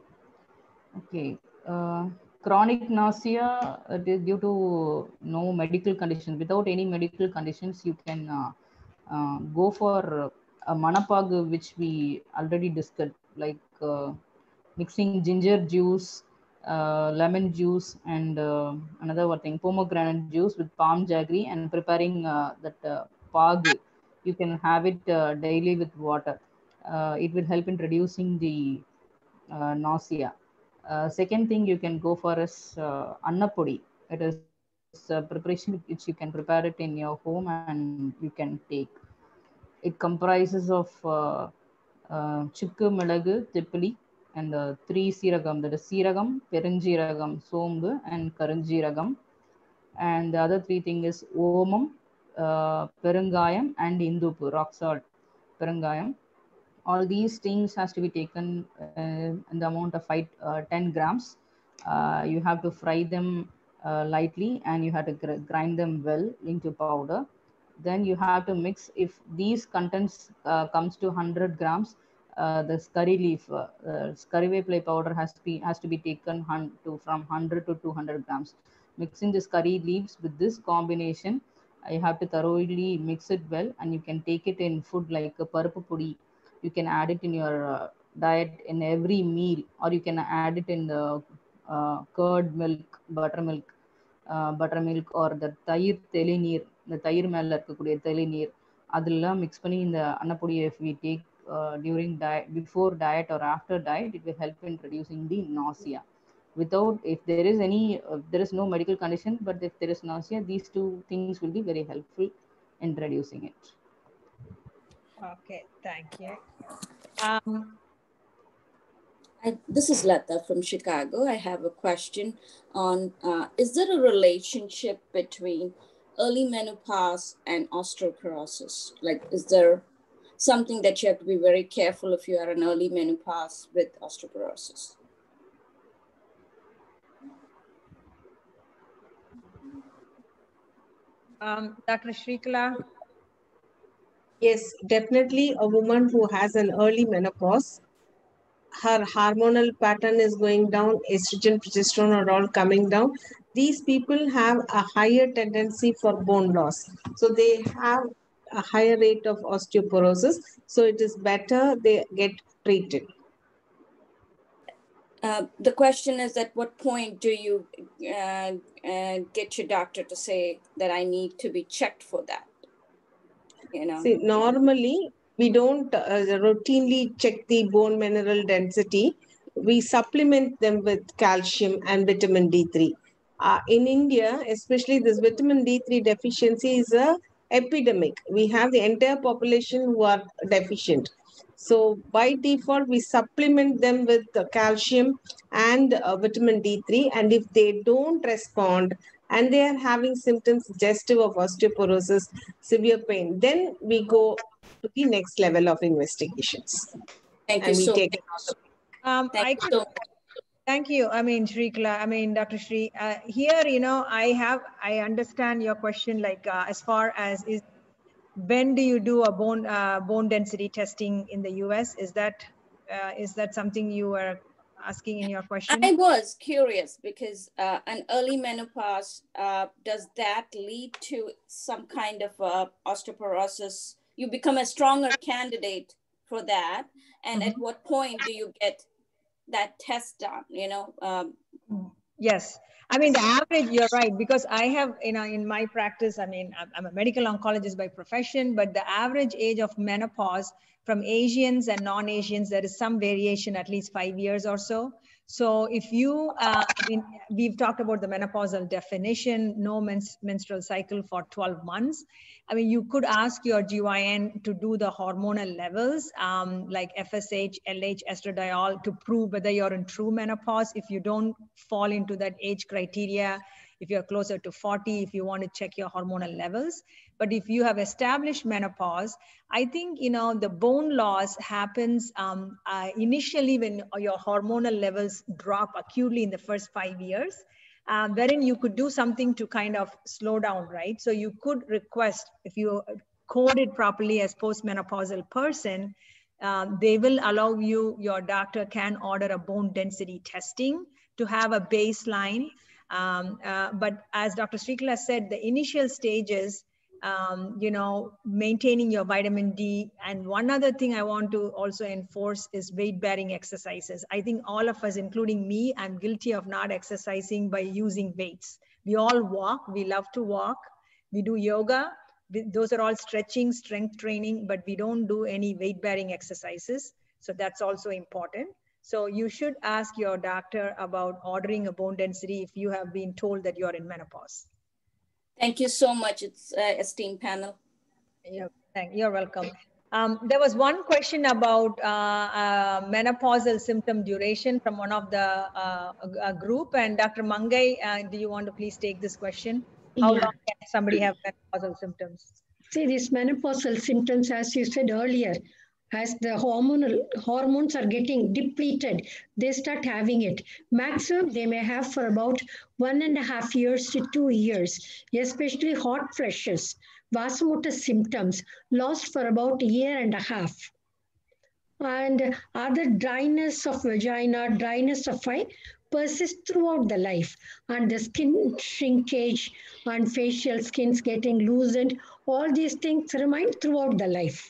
Okay. Chronic nausea due to no medical condition. Without any medical conditions, you can go for a manapagu, which we already discussed, like mixing ginger juice, lemon juice, and another thing, pomegranate juice with palm jaggery, and preparing that pag. You can have it daily with water. It will help in reducing the nausea. Second thing you can go for is annapodi. It is a preparation which you can prepare it in your home and you can take. It comprises of chikku, milagu, tippali, and three siragam, that is siragam, perenjiragam, sombu, and karanjiragam. And the other three things is omam, perungayam, and indupu, rock salt, perungayam. All these things has to be taken in the amount of 10 grams. You have to fry them lightly, and you have to grind them well into powder. Then you have to mix. If these contents comes to 100 grams, the scurry leaf, scurryweed powder has to be taken from 100 to 200 grams. Mixing the scurry leaves with this combination, you have to thoroughly mix it well, and you can take it in food like a paruppu pudi. You can add it in your diet in every meal, or you can add it in the curd milk, buttermilk, or the தயிர் தெளிநீர், இந்த தயிர் மேல இருக்கக்கூடிய தெளிநீர், அதெல்லாம் mix பண்ணி இந்த அன்னப்பொடியை if we take during diet, before diet or after diet, it will help in reducing the nausea. Without, if there is any, there is no medical condition, but if there is nausea, these two things will be very helpful in reducing it.
Okay, thank you.
This is Lata from Chicago. I have a question on, is there a relationship between early menopause and osteoporosis? Like, is there something that you have to be very careful if you are in early menopause with osteoporosis?
Dr. Shrikala?
Yes, definitely a woman who has an early menopause, her hormonal pattern is going down, estrogen, progesterone are all coming down. These people have a higher tendency for bone loss. So they have a higher rate of osteoporosis. So it is better they get treated.
The question is, at what point do you get your doctor to say that I need to be checked for that? You know?
See, normally we don't routinely check the bone mineral density. We supplement them with calcium and vitamin D3. In India, especially this vitamin D3 deficiency is a epidemic. We have the entire population who are deficient. So by default, we supplement them with calcium and vitamin D3. And if they don't respond and they are having symptoms suggestive of osteoporosis, severe pain, then we go to the next level of investigations.
Thank you
And we
so
take
much.
I could. Thank you. I mean, Shrikala, I mean, Dr. Shri, here, you know, I understand your question, like as far as when do you do a bone density testing in the US? Is that something you were asking in your question?
I was curious because an early menopause, does that lead to some kind of osteoporosis? You become a stronger candidate for that. And at what point do you get that test done, you know?
Yes. I mean, the average, you're right, because I have, you know, in my practice, I mean, I'm a medical oncologist by profession, but the average age of menopause from Asians and non-Asians, there is some variation, at least 5 years or so. So if you, we've talked about the menopausal definition, no menstrual cycle for 12 months. I mean, you could ask your GYN to do the hormonal levels, like FSH, LH, estradiol, to prove whether you're in true menopause. If you don't fall into that age criteria, if you're closer to 40, if you want to check your hormonal levels. But if you have established menopause, I think, you know, the bone loss happens initially when your hormonal levels drop acutely in the first 5 years. Wherein you could do something to kind of slow down, right? So you could request, if you code it properly as postmenopausal person, they will allow you, your doctor can order a bone density testing to have a baseline. But as Dr. Shrikala said, the initial stages, you know, maintaining your vitamin D. And one other thing I want to also enforce is weight bearing exercises. I think all of us, including me, I'm guilty of not exercising by using weights. We all walk, we love to walk, we do yoga. Those are all stretching, strength training, but we don't do any weight bearing exercises. So that's also important. So you should ask your doctor about ordering a bone density if you have been told that you're in menopause.
Thank you so much. It's esteemed panel.
Yeah, you're welcome. There was one question about menopausal symptom duration from one of the group, and Dr. Mangai, do you want to please take this question? How long can somebody have menopausal symptoms?
See, these menopausal symptoms, as you said earlier, as the hormones are getting depleted, they start having it. Maximum, they may have for about 1.5 years to 2 years, especially hot flushes, vasomotor symptoms, lost for about 1.5 years. And other dryness of vagina, dryness of eye, persist throughout the life. And the skin shrinkage and facial skins getting loosened, all these things remain throughout the life.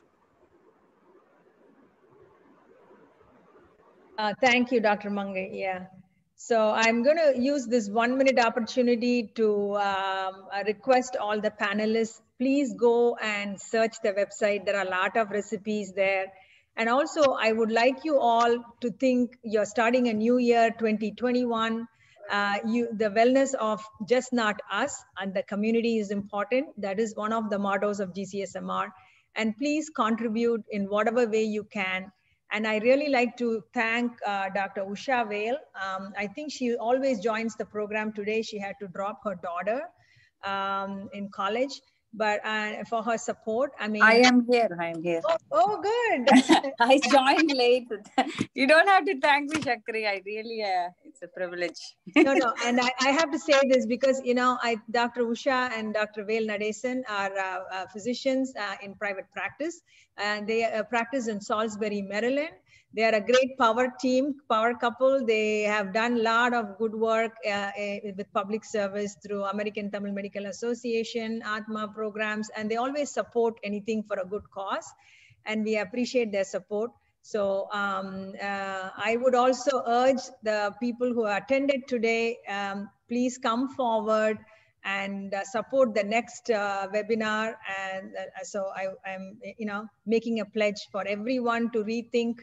Thank you, Dr. Mangai. Yeah. So I'm going to use this 1-minute opportunity to request all the panelists, please go and search the website. There are a lot of recipes there. And also, I would like you all to think you're starting a new year, 2021. The wellness of just not us and the community is important. That is one of the mottos of GCSMR. And please contribute in whatever way you can. And I really like to thank Dr. Usha Vail. I think she always joins the program. Today, she had to drop her daughter in college, but for her support. I mean,
I am here.
Oh, good.
I joined late. You don't have to thank me, Shakri. I really, it's a privilege.
No. And I have to say this because, you know, Dr. Usha and Dr. Vail Nadesan are physicians in private practice, and they practice in Salisbury, Maryland. They are a great power couple. They have done a lot of good work with public service through American Tamil Medical Association, Atma programs, and they always support anything for a good cause. And we appreciate their support. So I would also urge the people who attended today, please come forward and support the next webinar. And so I'm, you know, making a pledge for everyone to rethink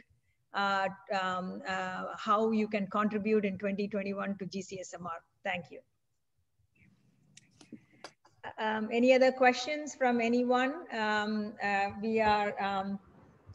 how you can contribute in 2021 to GCSMR. Thank you. Any other questions from anyone? We are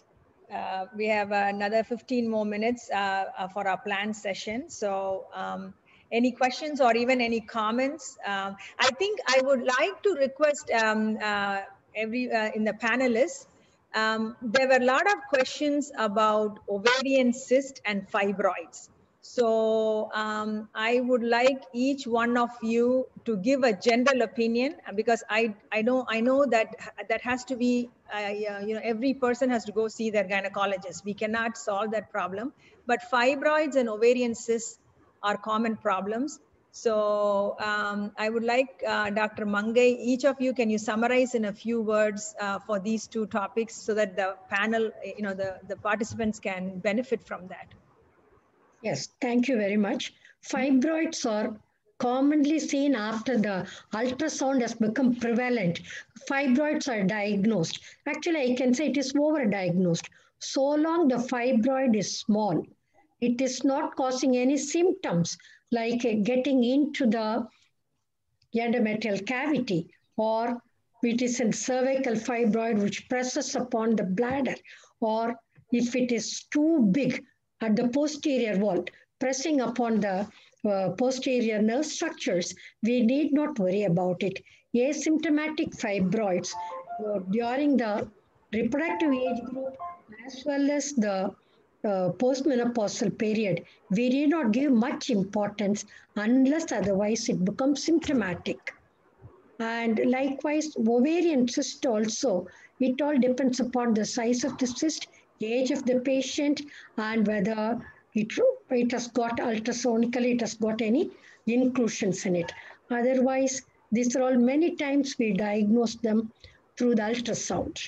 We have another 15 more minutes for our planned session. So any questions or even any comments? I think I would like to request in the panelists, there were a lot of questions about ovarian cyst and fibroids. So I would like each one of you to give a general opinion, because I know that has to be every person has to go see their gynecologist. We cannot solve that problem, but fibroids and ovarian cysts are common problems. So I would like Dr. Mangai, each of you, can you summarize in a few words for these two topics so that the panel, the participants can benefit from that?
Yes, thank you very much. Fibroids are commonly seen after the ultrasound has become prevalent. Fibroids are diagnosed. Actually, I can say it is overdiagnosed. So long the fibroid is small, it is not causing any symptoms like getting into the endometrial cavity, or it is a cervical fibroid which presses upon the bladder, or if it is too big at the posterior wall, pressing upon the posterior nerve structures, we need not worry about it. Asymptomatic fibroids during the reproductive age group as well as the postmenopausal period, we need not give much importance unless otherwise it becomes symptomatic. And likewise, ovarian cyst also, it all depends upon the size of the cyst, age of the patient, and whether it has got ultrasonically, it has got any inclusions in it. Otherwise, these are all many times we diagnose them through the ultrasound.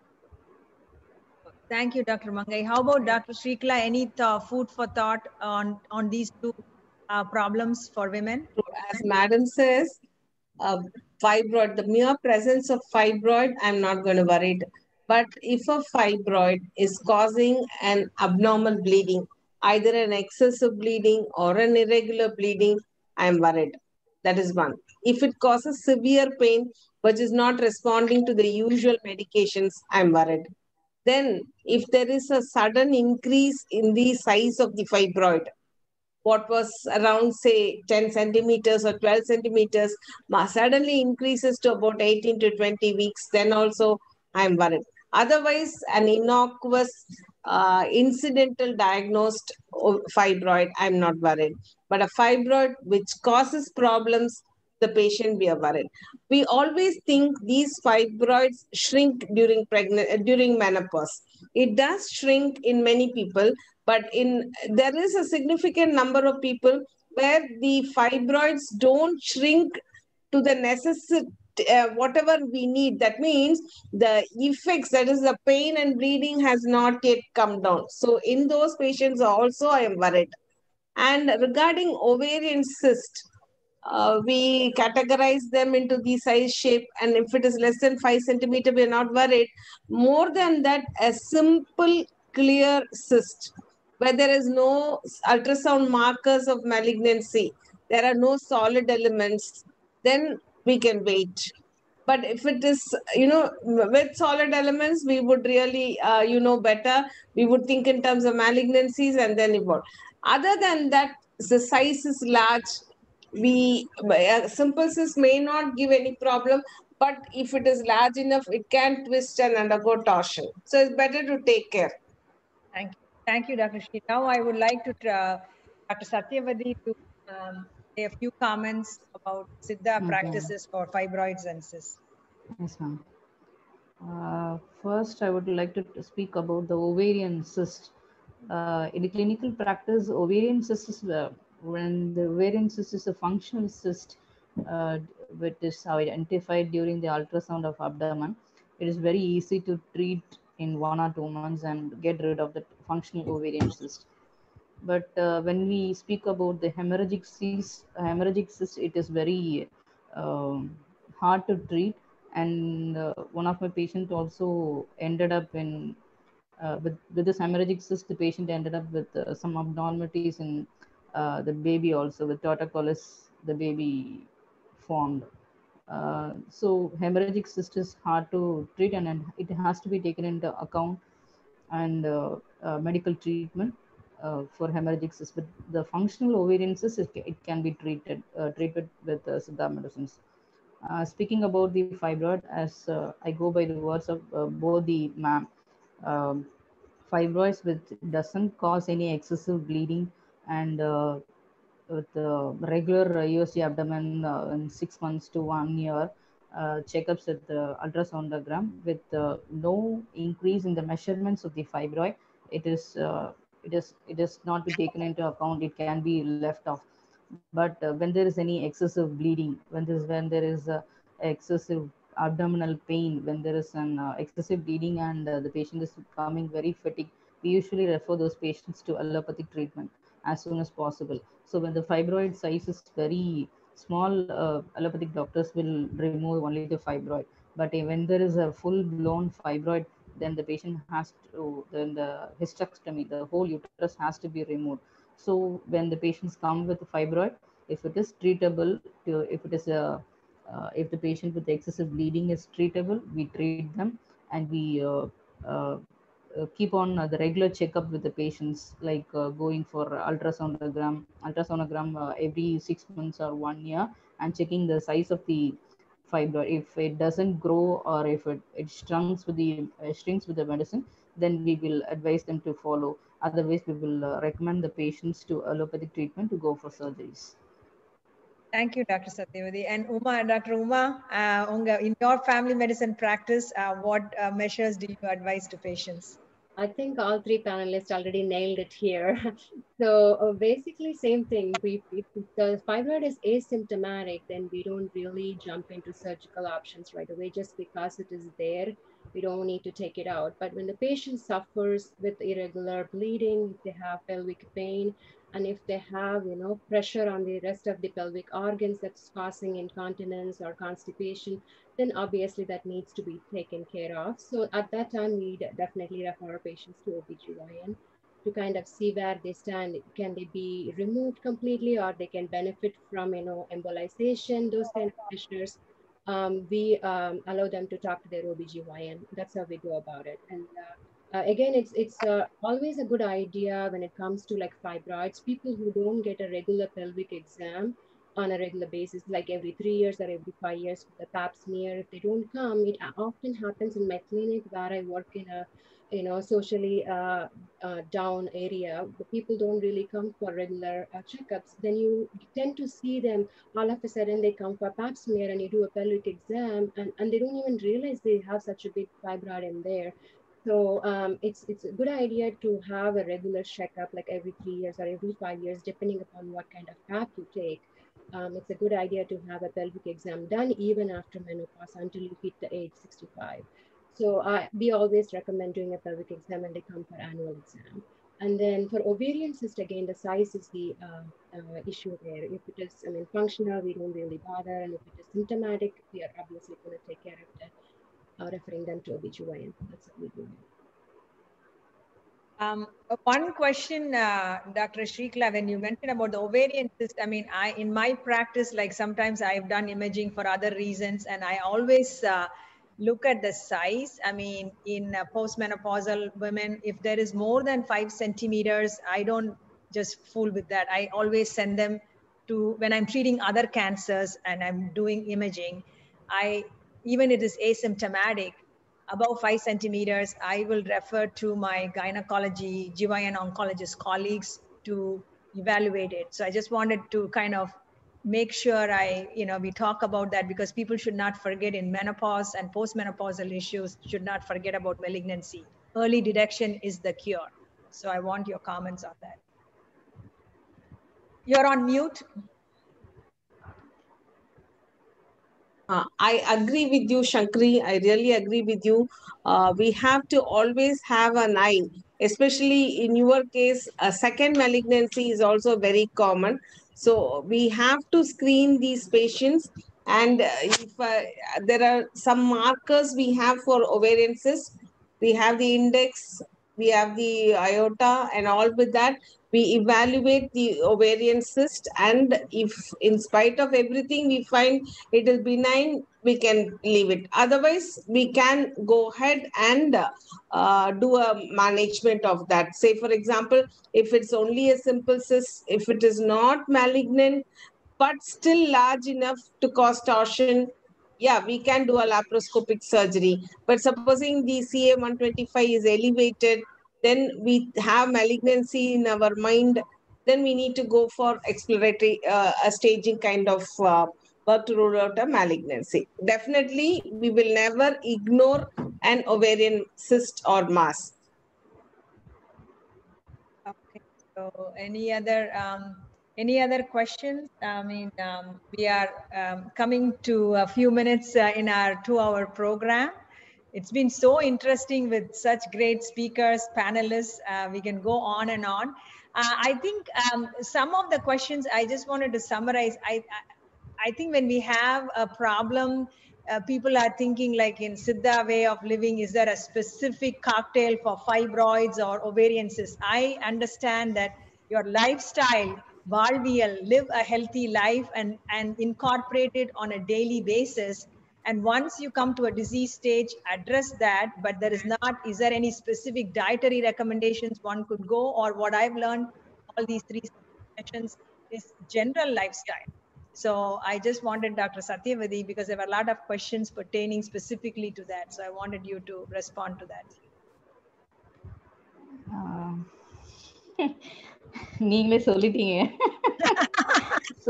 Thank you, Dr. Mangai. How about Dr. Srikala? Any food for thought on these two problems for women?
As Madam says, fibroid, the mere presence of fibroid, I'm not going to worry. But if a fibroid is causing an abnormal bleeding, either an excessive bleeding or an irregular bleeding, I'm worried. That is one. If it causes severe pain, which is not responding to the usual medications, I'm worried. Then, if there is a sudden increase in the size of the fibroid, what was around, say, 10 centimeters or 12 centimeters, suddenly increases to about 18 to 20 weeks, then also I'm worried. Otherwise, an innocuous, incidental diagnosed fibroid, I'm not worried. But a fibroid which causes problems, the patient, we are worried. We always think these fibroids shrink during menopause. It does shrink in many people, but there is a significant number of people where the fibroids don't shrink to the necessary whatever we need. That means the effects, that is the pain and bleeding, has not yet come down. So in those patients also I am worried. And regarding ovarian cyst, we categorize them into the size, shape, and if it is less than 5 centimeter, we are not worried. More than that, a simple clear cyst where there is no ultrasound markers of malignancy, there are no solid elements, then we can wait. But if it is, with solid elements, we would really, better. We would think in terms of malignancies and then evolve. Other than that, the size is large. Simple cyst may not give any problem, but if it is large enough, it can twist and undergo torsion. So it's better to take care.
Thank you, Dr. Shri. Now I would like to Dr. Satyavadi to say a few comments about Siddha practices for fibroids and cysts.
Yes, ma'am. First, I would like to speak about the ovarian cyst. In the clinical practice, ovarian cyst is when the ovarian cyst is a functional cyst, which is identified during the ultrasound of abdomen. It is very easy to treat in 1 or 2 months and get rid of the functional ovarian cyst. But when we speak about the hemorrhagic cyst, it is very hard to treat. And one of my patients also ended up in with this hemorrhagic cyst. The patient ended up with some abnormalities in the baby also, with torticollis, the baby formed. So hemorrhagic cyst is hard to treat, and it has to be taken into account and medical treatment for hemorrhagic cysts. But the functional ovarian cysts, it can be treated with Siddha medicines. Speaking about the fibroid, as I go by the words of both the ma'am, um, fibroids which doesn't cause any excessive bleeding, and with regular USG abdomen in 6 months to 1 year, checkups at the ultrasonogram with no increase in the measurements of the fibroid, it is not be taken into account. It can be left off. But when there is any excessive bleeding, when there is excessive abdominal pain, when there is an excessive bleeding, and the patient is becoming very fatigued, we usually refer those patients to allopathic treatment as soon as possible. So when the fibroid size is very small, allopathic doctors will remove only the fibroid. But when there is a full blown fibroid, then the patient has to, then the hysterectomy, the whole uterus has to be removed. So when the patients come with fibroid, if it is treatable, if it is a if the patient with excessive bleeding is treatable, we treat them, and we uh, keep on the regular checkup with the patients, like going for ultrasonogram every 6 months or 1 year, and checking the size of the fibroid. If it doesn't grow, or if it shrinks with the medicine, then we will advise them to follow. Otherwise, we will recommend the patients to allopathic treatment to go for surgeries.
Thank you, Dr. Satyavati. And Uma, Dr. Uma, in your family medicine practice, what measures do you advise to patients?
I think all three panelists already nailed it here. So basically same thing. If the fibroid is asymptomatic, then we don't really jump into surgical options right away. Just because it is there, we don't need to take it out. But when the patient suffers with irregular bleeding, if they have pelvic pain, and if they have, pressure on the rest of the pelvic organs that's causing incontinence or constipation, then obviously that needs to be taken care of. So at that time, we definitely refer our patients to OBGYN to kind of see where they stand. Can they be removed completely, or they can benefit from, embolization, those kind of measures. We allow them to talk to their OBGYN. That's how we go about it. And again, it's always a good idea when it comes to like fibroids, people who don't get a regular pelvic exam on a regular basis, like every 3 years or every 5 years, the pap smear, if they don't come, it often happens in my clinic where I work in a, socially down area. The people don't really come for regular checkups. Then you tend to see them all of a sudden they come for pap smear and you do a pelvic exam, and they don't even realize they have such a big fibroid in there. So it's a good idea to have a regular checkup like every 3 years or every 5 years, depending upon what kind of path you take. It's a good idea to have a pelvic exam done even after menopause until you hit the age 65. So we always recommend doing a pelvic exam when they come for annual exam. And then for ovarian cyst, again, the size is the issue there. If it is, functional, we don't really bother. And if it is symptomatic, we are obviously going to take care of that, referring them to OBGYN. That's what we do.
One question, Dr. Shrikala, when you mentioned about the ovarian cyst, in my practice, like sometimes I've done imaging for other reasons, and I always look at the size. In postmenopausal women, if there is more than 5 centimeters, I don't just fool with that. I always send them to, when I'm treating other cancers and I'm doing imaging, even it is asymptomatic, above 5 centimeters, I will refer to my gynecology, GYN oncologist colleagues to evaluate it. So I just wanted to kind of make sure we talk about that, because people should not forget in menopause and postmenopausal issues, should not forget about malignancy. Early detection is the cure. So I want your comments on that. You're on mute.
I agree with you, Shankari. I really agree with you. We have to always have an eye, especially in your case, a second malignancy is also very common. So we have to screen these patients. And if there are some markers we have for ovarian cysts, we have the index we have the aorta and all. With that, we evaluate the ovarian cyst, and if in spite of everything we find it is benign, we can leave it. Otherwise, we can go ahead and do a management of that. Say, for example, if it's only a simple cyst, if it is not malignant, but still large enough to cause torsion, yeah, we can do a laparoscopic surgery. But supposing the CA-125 is elevated, then we have malignancy in our mind, then we need to go for exploratory, a staging kind of work to rule out a malignancy. Definitely, we will never ignore an ovarian cyst or mass.
Okay, so any other questions? I mean, we are coming to a few minutes in our 2-hour program. It's been so interesting with such great speakers, panelists. We can go on and on. I think some of the questions I just wanted to summarize. I think when we have a problem, people are thinking like in Siddha way of living, is there a specific cocktail for fibroids or ovarian cysts? I understand that your lifestyle, Valvial, live a healthy life and incorporate it on a daily basis. And once you come to a disease stage, address that, but there is is there any specific dietary recommendations one could go? Or what I've learned, all these 3 sessions is general lifestyle. So I just wanted Dr. Satyavati, because there were a lot of questions pertaining specifically to that. So I wanted you to respond to that.
நீங்களே சொல்லிட்டீங்க. So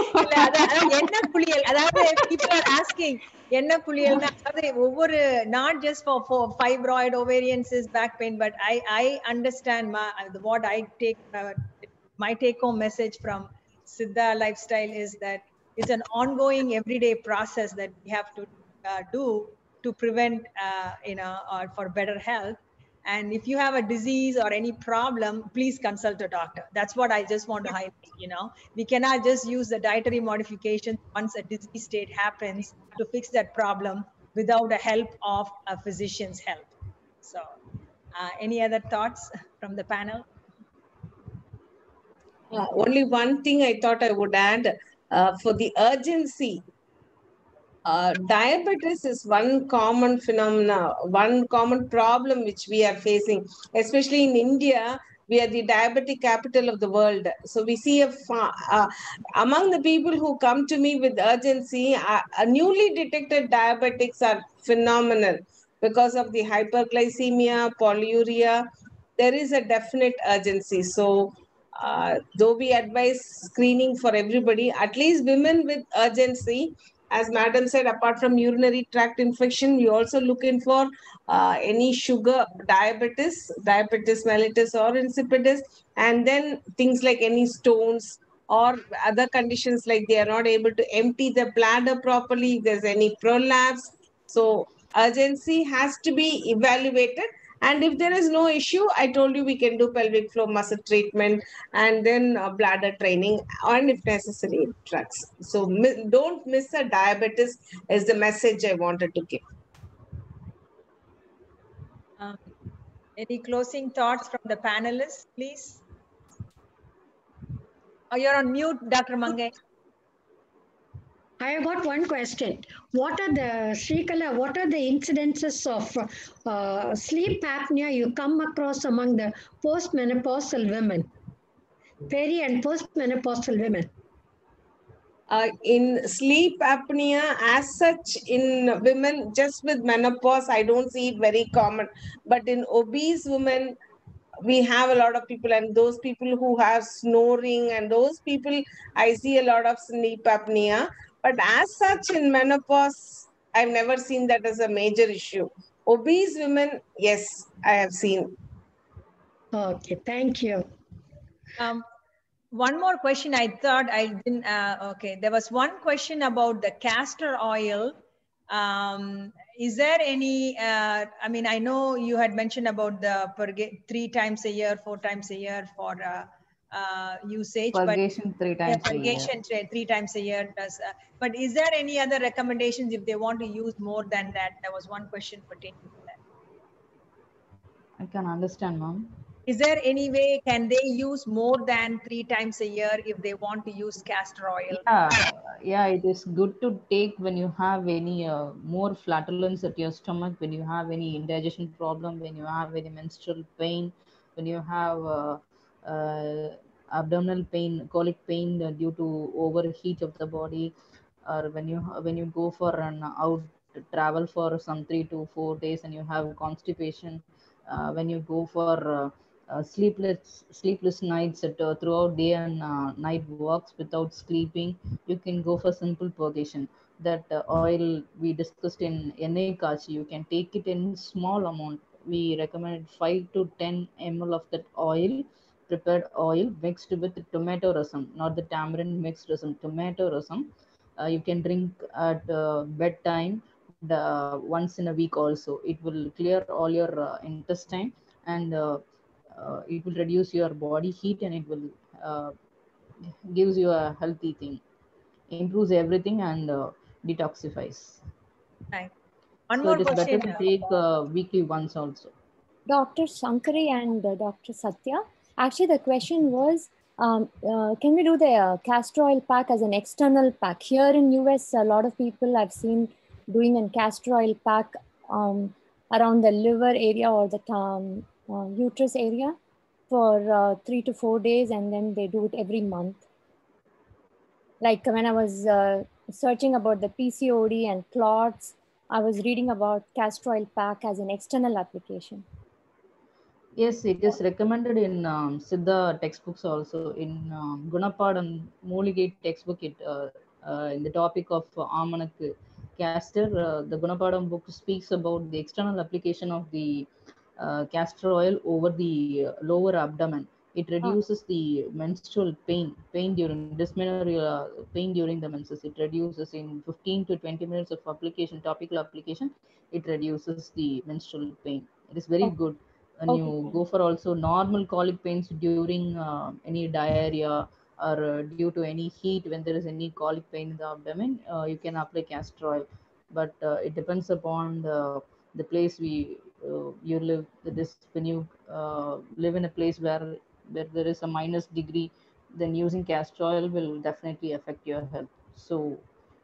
people are asking not just for fibroid, ovarian cyst, back pain, but I understand what I take my take home message from Siddha lifestyle is that it's an ongoing everyday process that we have to do to prevent or for better health. And if you have a disease or any problem, please consult a doctor. That's what I just want to highlight. We cannot just use the dietary modification once a disease state happens to fix that problem without the help of a physician's help. So any other thoughts from the panel?
Only one thing I thought I would add for the urgency. Diabetes is one common phenomena, one common problem which we are facing, especially in India. We are the diabetic capital of the world. So we see among the people who come to me with urgency, newly detected diabetics are phenomenal because of the hyperglycemia, polyuria. There is a definite urgency. So though we advise screening for everybody, at least women with urgency, as madam said, apart from urinary tract infection, we also looking for any sugar, diabetes mellitus or insipidus, and then things like any stones or other conditions like they are not able to empty the bladder properly, if there's any prolapse. So urgency has to be evaluated. And if there is no issue, I told you we can do pelvic floor muscle treatment and then bladder training, and if necessary, drugs. So don't miss a diabetes is the message I wanted to give.
Any closing thoughts from the panelists, please? Oh, you're on mute, Dr. Mangai.
I have got one question. What are the incidences of sleep apnea you come across among the postmenopausal women, peri and postmenopausal women?
In sleep apnea as such in women just with menopause, I don't see it very common. But in obese women, we have a lot of people, and those people who have snoring, and those people, I see a lot of sleep apnea. But as such in menopause, I've never seen that as a major issue. Obese women, yes, I have seen.
Okay, thank you.
One more question. I thought I didn't. Okay, there was one question about the castor oil. Is there any? I mean, I know you had mentioned about the 3 times a year, 4 times a year for usage.
Purgation 3 times a year.
Purgation 3 times a year does. But is there any other recommendations if they want to use more than that? There was one question pertaining to that.
I can understand, ma'am.
Is there any way, can they use more than 3 times a year if they want to use castor oil?
Yeah, it is good to take when you have any more flatulence at your stomach, when you have any indigestion problem, when you have any menstrual pain, when you have abdominal pain, colic pain due to overheat of the body, or when you go for an out travel for some 3 to 4 days and you have constipation, when you go for sleepless nights throughout day and night walks without sleeping, you can go for simple purgation. That oil we discussed in NA Kachi, you can take it in small amount. We recommend 5 to 10 ml of that oil, prepared oil mixed with tomato rasam, not the tamarind mixed rasam, tomato rasam. You can drink at bedtime once in a week also. It will clear all your intestine, and it will reduce your body heat, and it will uh, gives you a healthy thing, improves everything, and detoxifies.
Thanks. One
So
more
it is better
question.
to take weekly once also.
Dr. Shankari and Dr. Satya, actually the question was, can we do the castor oil pack as an external pack? Here in US, a lot of people I've seen doing a castor oil pack around the liver area or the uterus area for 3 to 4 days, and then they do it every month. Like when I was searching about the PCOD and clots, I was reading about castor oil pack as an external application.
Yes, it is recommended in Siddha textbooks also. In Gunapad and Mooligate textbook, in the topic of Amanak castor, the Gunapadam book speaks about the external application of the castor oil over the lower abdomen. It reduces the menstrual pain during dysmenorrhea, pain during the menses. It reduces in 15 to 20 minutes of application, topical application. It reduces the menstrual pain. It is very good. When you go for also normal colic pains during any diarrhea, or due to any heat, when there is any colic pain in the abdomen, you can apply castor oil. But it depends upon the place you live. This when you live in a place where there is a minus degree, then using castor oil will definitely affect your health. So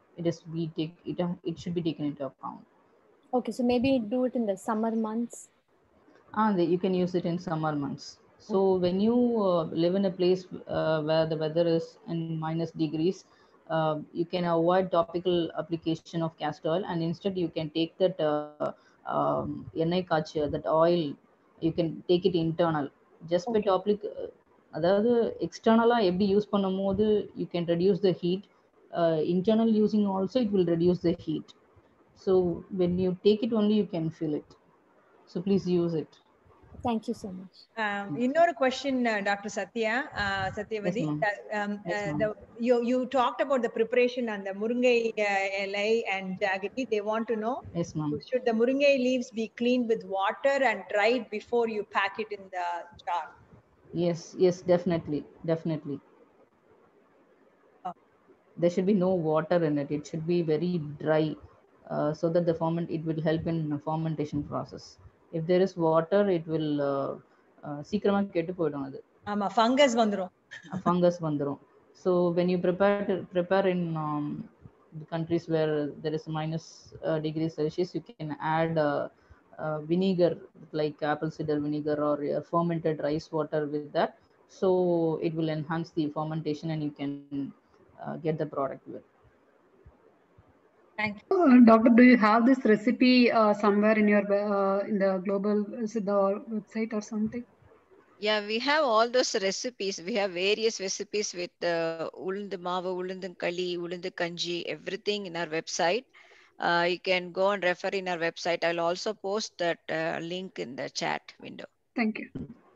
it should be taken into account.
Okay, so maybe do it in the summer months.
You can use it in summer months. So when you live in a place where the weather is in minus degrees, you can avoid topical application of castor oil, and instead you can take that எண்ணெய் காய்ச்சி, that oil, you can take it internal. Just by topic, அதாவது எக்ஸ்டர்னலா எப்படி use பண்ணும்போது you can reduce the heat. Internal using also, it will reduce the heat. So when you take it only, you can feel it. So please use it.
Thank you so much.
Another question, Dr. Satyavadi.
Yes,
You talked about the preparation and the muringai elai and jaggery. They want to know,
yes, ma'am.
should the muringai leaves be cleaned with water and dried before you pack it in the jar?
Yes, definitely. There should be no water in it. It should be very dry, so that it will help in the fermentation process. If there is water, it will சீக்கிரமா கெட்டு போய்டும். அது
ஆமா, fungus வந்துரும்.
So when you prepare in the countries where there is minus degrees Celsius, you can add vinegar, like apple cider vinegar, or fermented rice water with that. So it will enhance the fermentation, and you can get the product with.
Thank
you. Doctor, do you have this recipe somewhere in your in the global Siddha website or something?
Yeah, we have all those recipes. We have various recipes with ulundu maavu, ulundu kali, ulundu kanji, everything in our website. You can go and refer in our website. I'll also post that link in the chat window.
Thank you.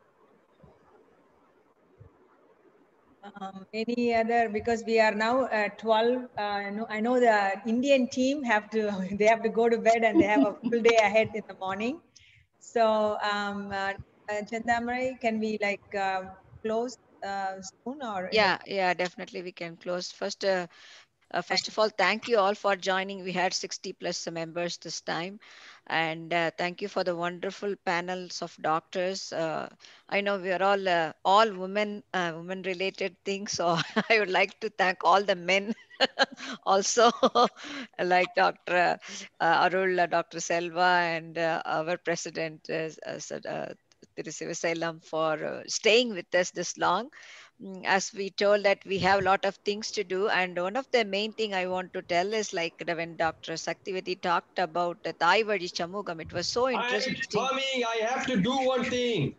Any other, because we are now at 12. I know the Indian team they have to go to bed, and they have a full day ahead in the morning. So Chandamarai, can we close soon, or?
Yeah, definitely we can close. First, First of all, thank you all for joining. We had 60+ members this time. And thank you for the wonderful panels of doctors. I know we are all women, women-related things. So I would like to thank all the men also, like Dr. Arul, Dr. Selva, and our president, Tirusivasailam, for staying with us this long. As we told that we have a lot of things to do, and one of the main thing I want to tell is like when Dr. Saktivati talked about the Thai Vadi Chamugam, it was so interesting.
Coming, I have to do one thing.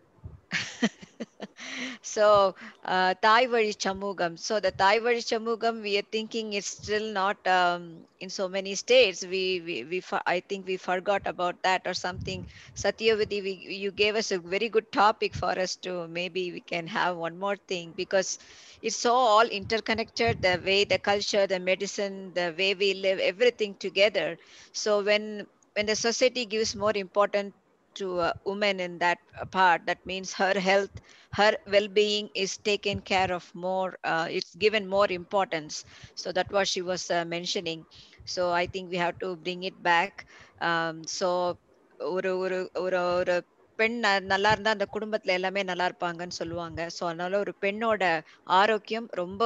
So Thai Vadi Chamugam. So the Thai Vadi Chamugam, we are thinking it's still not in so many states. I think we forgot about that or something. Satyavati, you gave us a very good topic for us to maybe we can have one more thing, because it's so all interconnected, the way, the culture, the medicine, the way we live, everything together. So when the society gives more importance to a woman in that part, that means her health, her well-being is taken care of more, it's given more importance. So that's what she was mentioning. So I think we have to bring it back. So ஒரு ஒரு ஒரு ஒரு பெண் நல்லா இருந்தா அந்த குடும்பத்துல எல்லாமே நல்லா இருப்பாங்கன்னு சொல்லுவாங்க. ஸோ அதனால ஒரு பெண்ணோட ஆரோக்கியம் ரொம்ப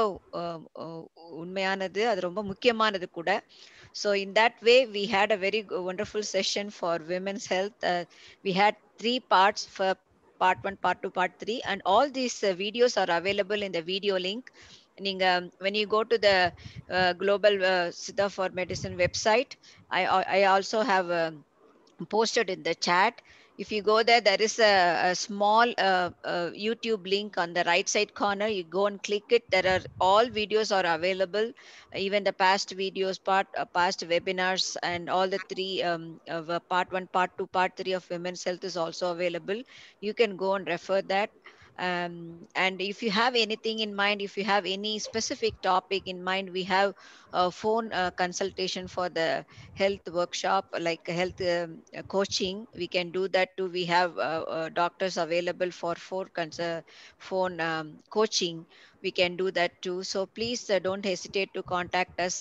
உண்மையானது, அது ரொம்ப முக்கியமானது கூட. So in that way, we had a very wonderful session for women's health. We had 3 parts for part 1, part 2, part 3, and all these videos are available in the video link. When you go to the Global Siddha for Medicine website, I also have posted in the chat. If you go there, there is a small YouTube link on the right side corner. You go and click it. There are all videos are available, even the past videos, past webinars, and all the 3 part 1, part 2, part 3 of women's health is also available. You can go and refer that. And if you have anything in mind, if you have any specific topic in mind, we have a phone consultation for the health workshop, like health coaching. We can do that too. We have doctors available for phone coaching. We can do that too. So please don't hesitate to contact us,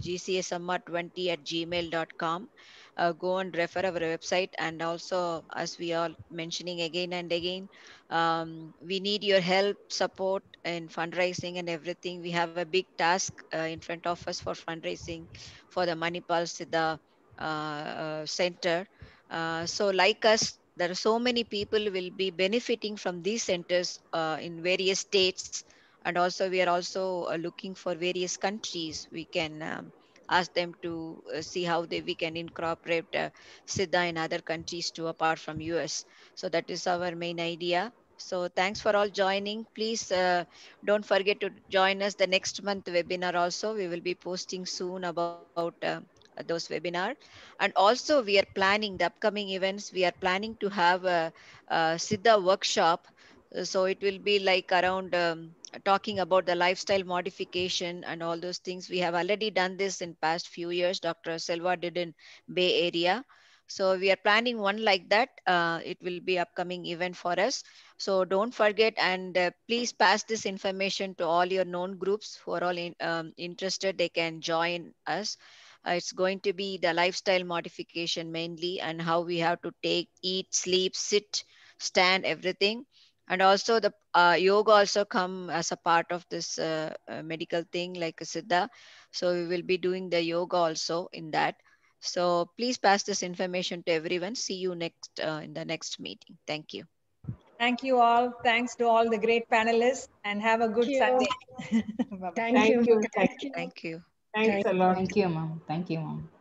gcsmr20@gmail.com. Go and refer our website. And also, as we are mentioning again and again, we need your help, support in fundraising and everything. We have a big task in front of us for fundraising for the Manipal Siddha center. So like us, there are so many people will be benefiting from these centers in various states. And also we are also looking for various countries. We can ask them to see how we can incorporate Siddha in other countries too, apart from US. So that is our main idea. So thanks for all joining. Please don't forget to join us the next month webinar also. We will be posting soon about those webinar. And also we are planning the upcoming events. We are planning to have a Siddha workshop. So it will be like around talking about the lifestyle modification and all those things. We have already done this in past few years. Dr. Selva did in Bay Area. So we are planning one like that. It will be upcoming event for us. So don't forget, and please pass this information to all your known groups who are all interested. They can join us. It's going to be the lifestyle modification mainly, and how we have to take, eat, sleep, sit, stand, everything. And also the yoga also come as a part of this medical thing like a Siddha. So we will be doing the yoga also in that. So please pass this information to everyone. See you next in the next meeting. Thank you.
Thank you all. Thanks to all the great panelists, and have a good Sunday.
Thank you.
Thank you.
Thanks a lot.
Thank you, ma'am. Thank you, ma'am.